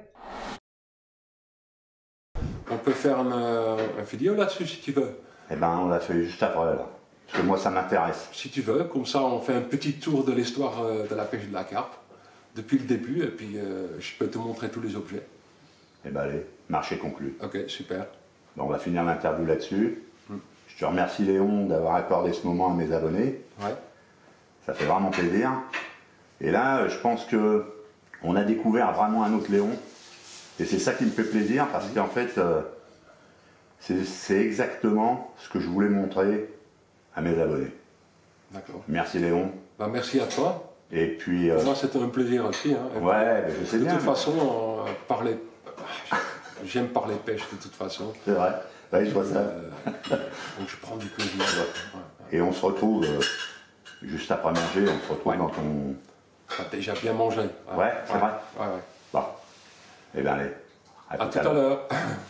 Speaker 2: On peut faire une vidéo là-dessus si tu veux.
Speaker 1: Eh ben, on l'a fait juste après, là. Parce que moi, ça m'intéresse.
Speaker 2: Si tu veux, comme ça on fait un petit tour de l'histoire de la pêche de la carpe, depuis le début, et puis je peux te montrer tous les objets.
Speaker 1: Eh ben, allez, marché conclu.
Speaker 2: Ok, super.
Speaker 1: Bon, on va finir l'interview là-dessus. Je te remercie, Léon, d'avoir accordé ce moment à mes abonnés.
Speaker 2: Ouais. Ça
Speaker 1: fait vraiment plaisir. Et là, je pense que on a découvert vraiment un autre Léon. Et c'est ça qui me fait plaisir, parce qu'en fait, c'est exactement ce que je voulais montrer à mes abonnés.
Speaker 2: D'accord.
Speaker 1: Merci, Léon.
Speaker 2: Bah, merci à toi.
Speaker 1: Et puis...
Speaker 2: Pour moi, c'était un plaisir aussi. Hein.
Speaker 1: Ouais, je sais bien.
Speaker 2: De toute façon, j'aime parler pêche de toute façon.
Speaker 1: C'est vrai. Ouais, je vois ça.
Speaker 2: Donc je prends du plaisir. Ouais.
Speaker 1: Et on se retrouve, juste après manger, on se retrouve dans ton...
Speaker 2: Tu as déjà bien mangé.
Speaker 1: Ouais, c'est vrai.
Speaker 2: Ouais.
Speaker 1: Bon. Eh bien, allez.
Speaker 2: À tout à l'heure.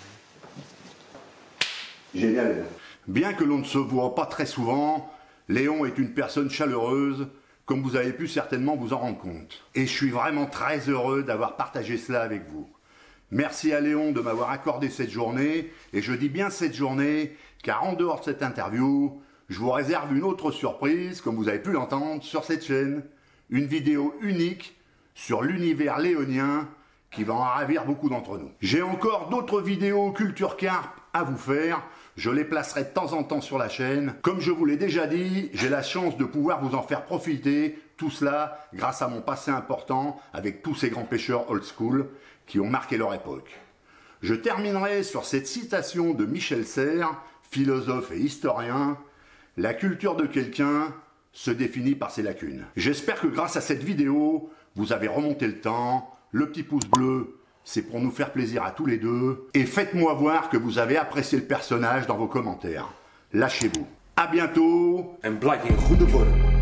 Speaker 1: Génial. Bien que l'on ne se voit pas très souvent, Léon est une personne chaleureuse, comme vous avez pu certainement vous en rendre compte. Et je suis vraiment très heureux d'avoir partagé cela avec vous. Merci à Léon de m'avoir accordé cette journée, et je dis bien cette journée, car en dehors de cette interview, je vous réserve une autre surprise, comme vous avez pu l'entendre, sur cette chaîne. une vidéo unique sur l'univers léonien qui va en ravir beaucoup d'entre nous. J'ai encore d'autres vidéos culture carpe à vous faire, je les placerai de temps en temps sur la chaîne. Comme je vous l'ai déjà dit, j'ai la chance de pouvoir vous en faire profiter, tout cela grâce à mon passé important avec tous ces grands pêcheurs old school qui ont marqué leur époque. Je terminerai sur cette citation de Michel Serres, philosophe et historien: « La culture de quelqu'un se définit par ses lacunes ». J'espère que grâce à cette vidéo, vous avez remonté le temps. Le petit pouce bleu, c'est pour nous faire plaisir à tous les deux. Et faites-moi voir que vous avez apprécié le personnage dans vos commentaires. Lâchez-vous. À bientôt.
Speaker 2: En blijf in goede vorm.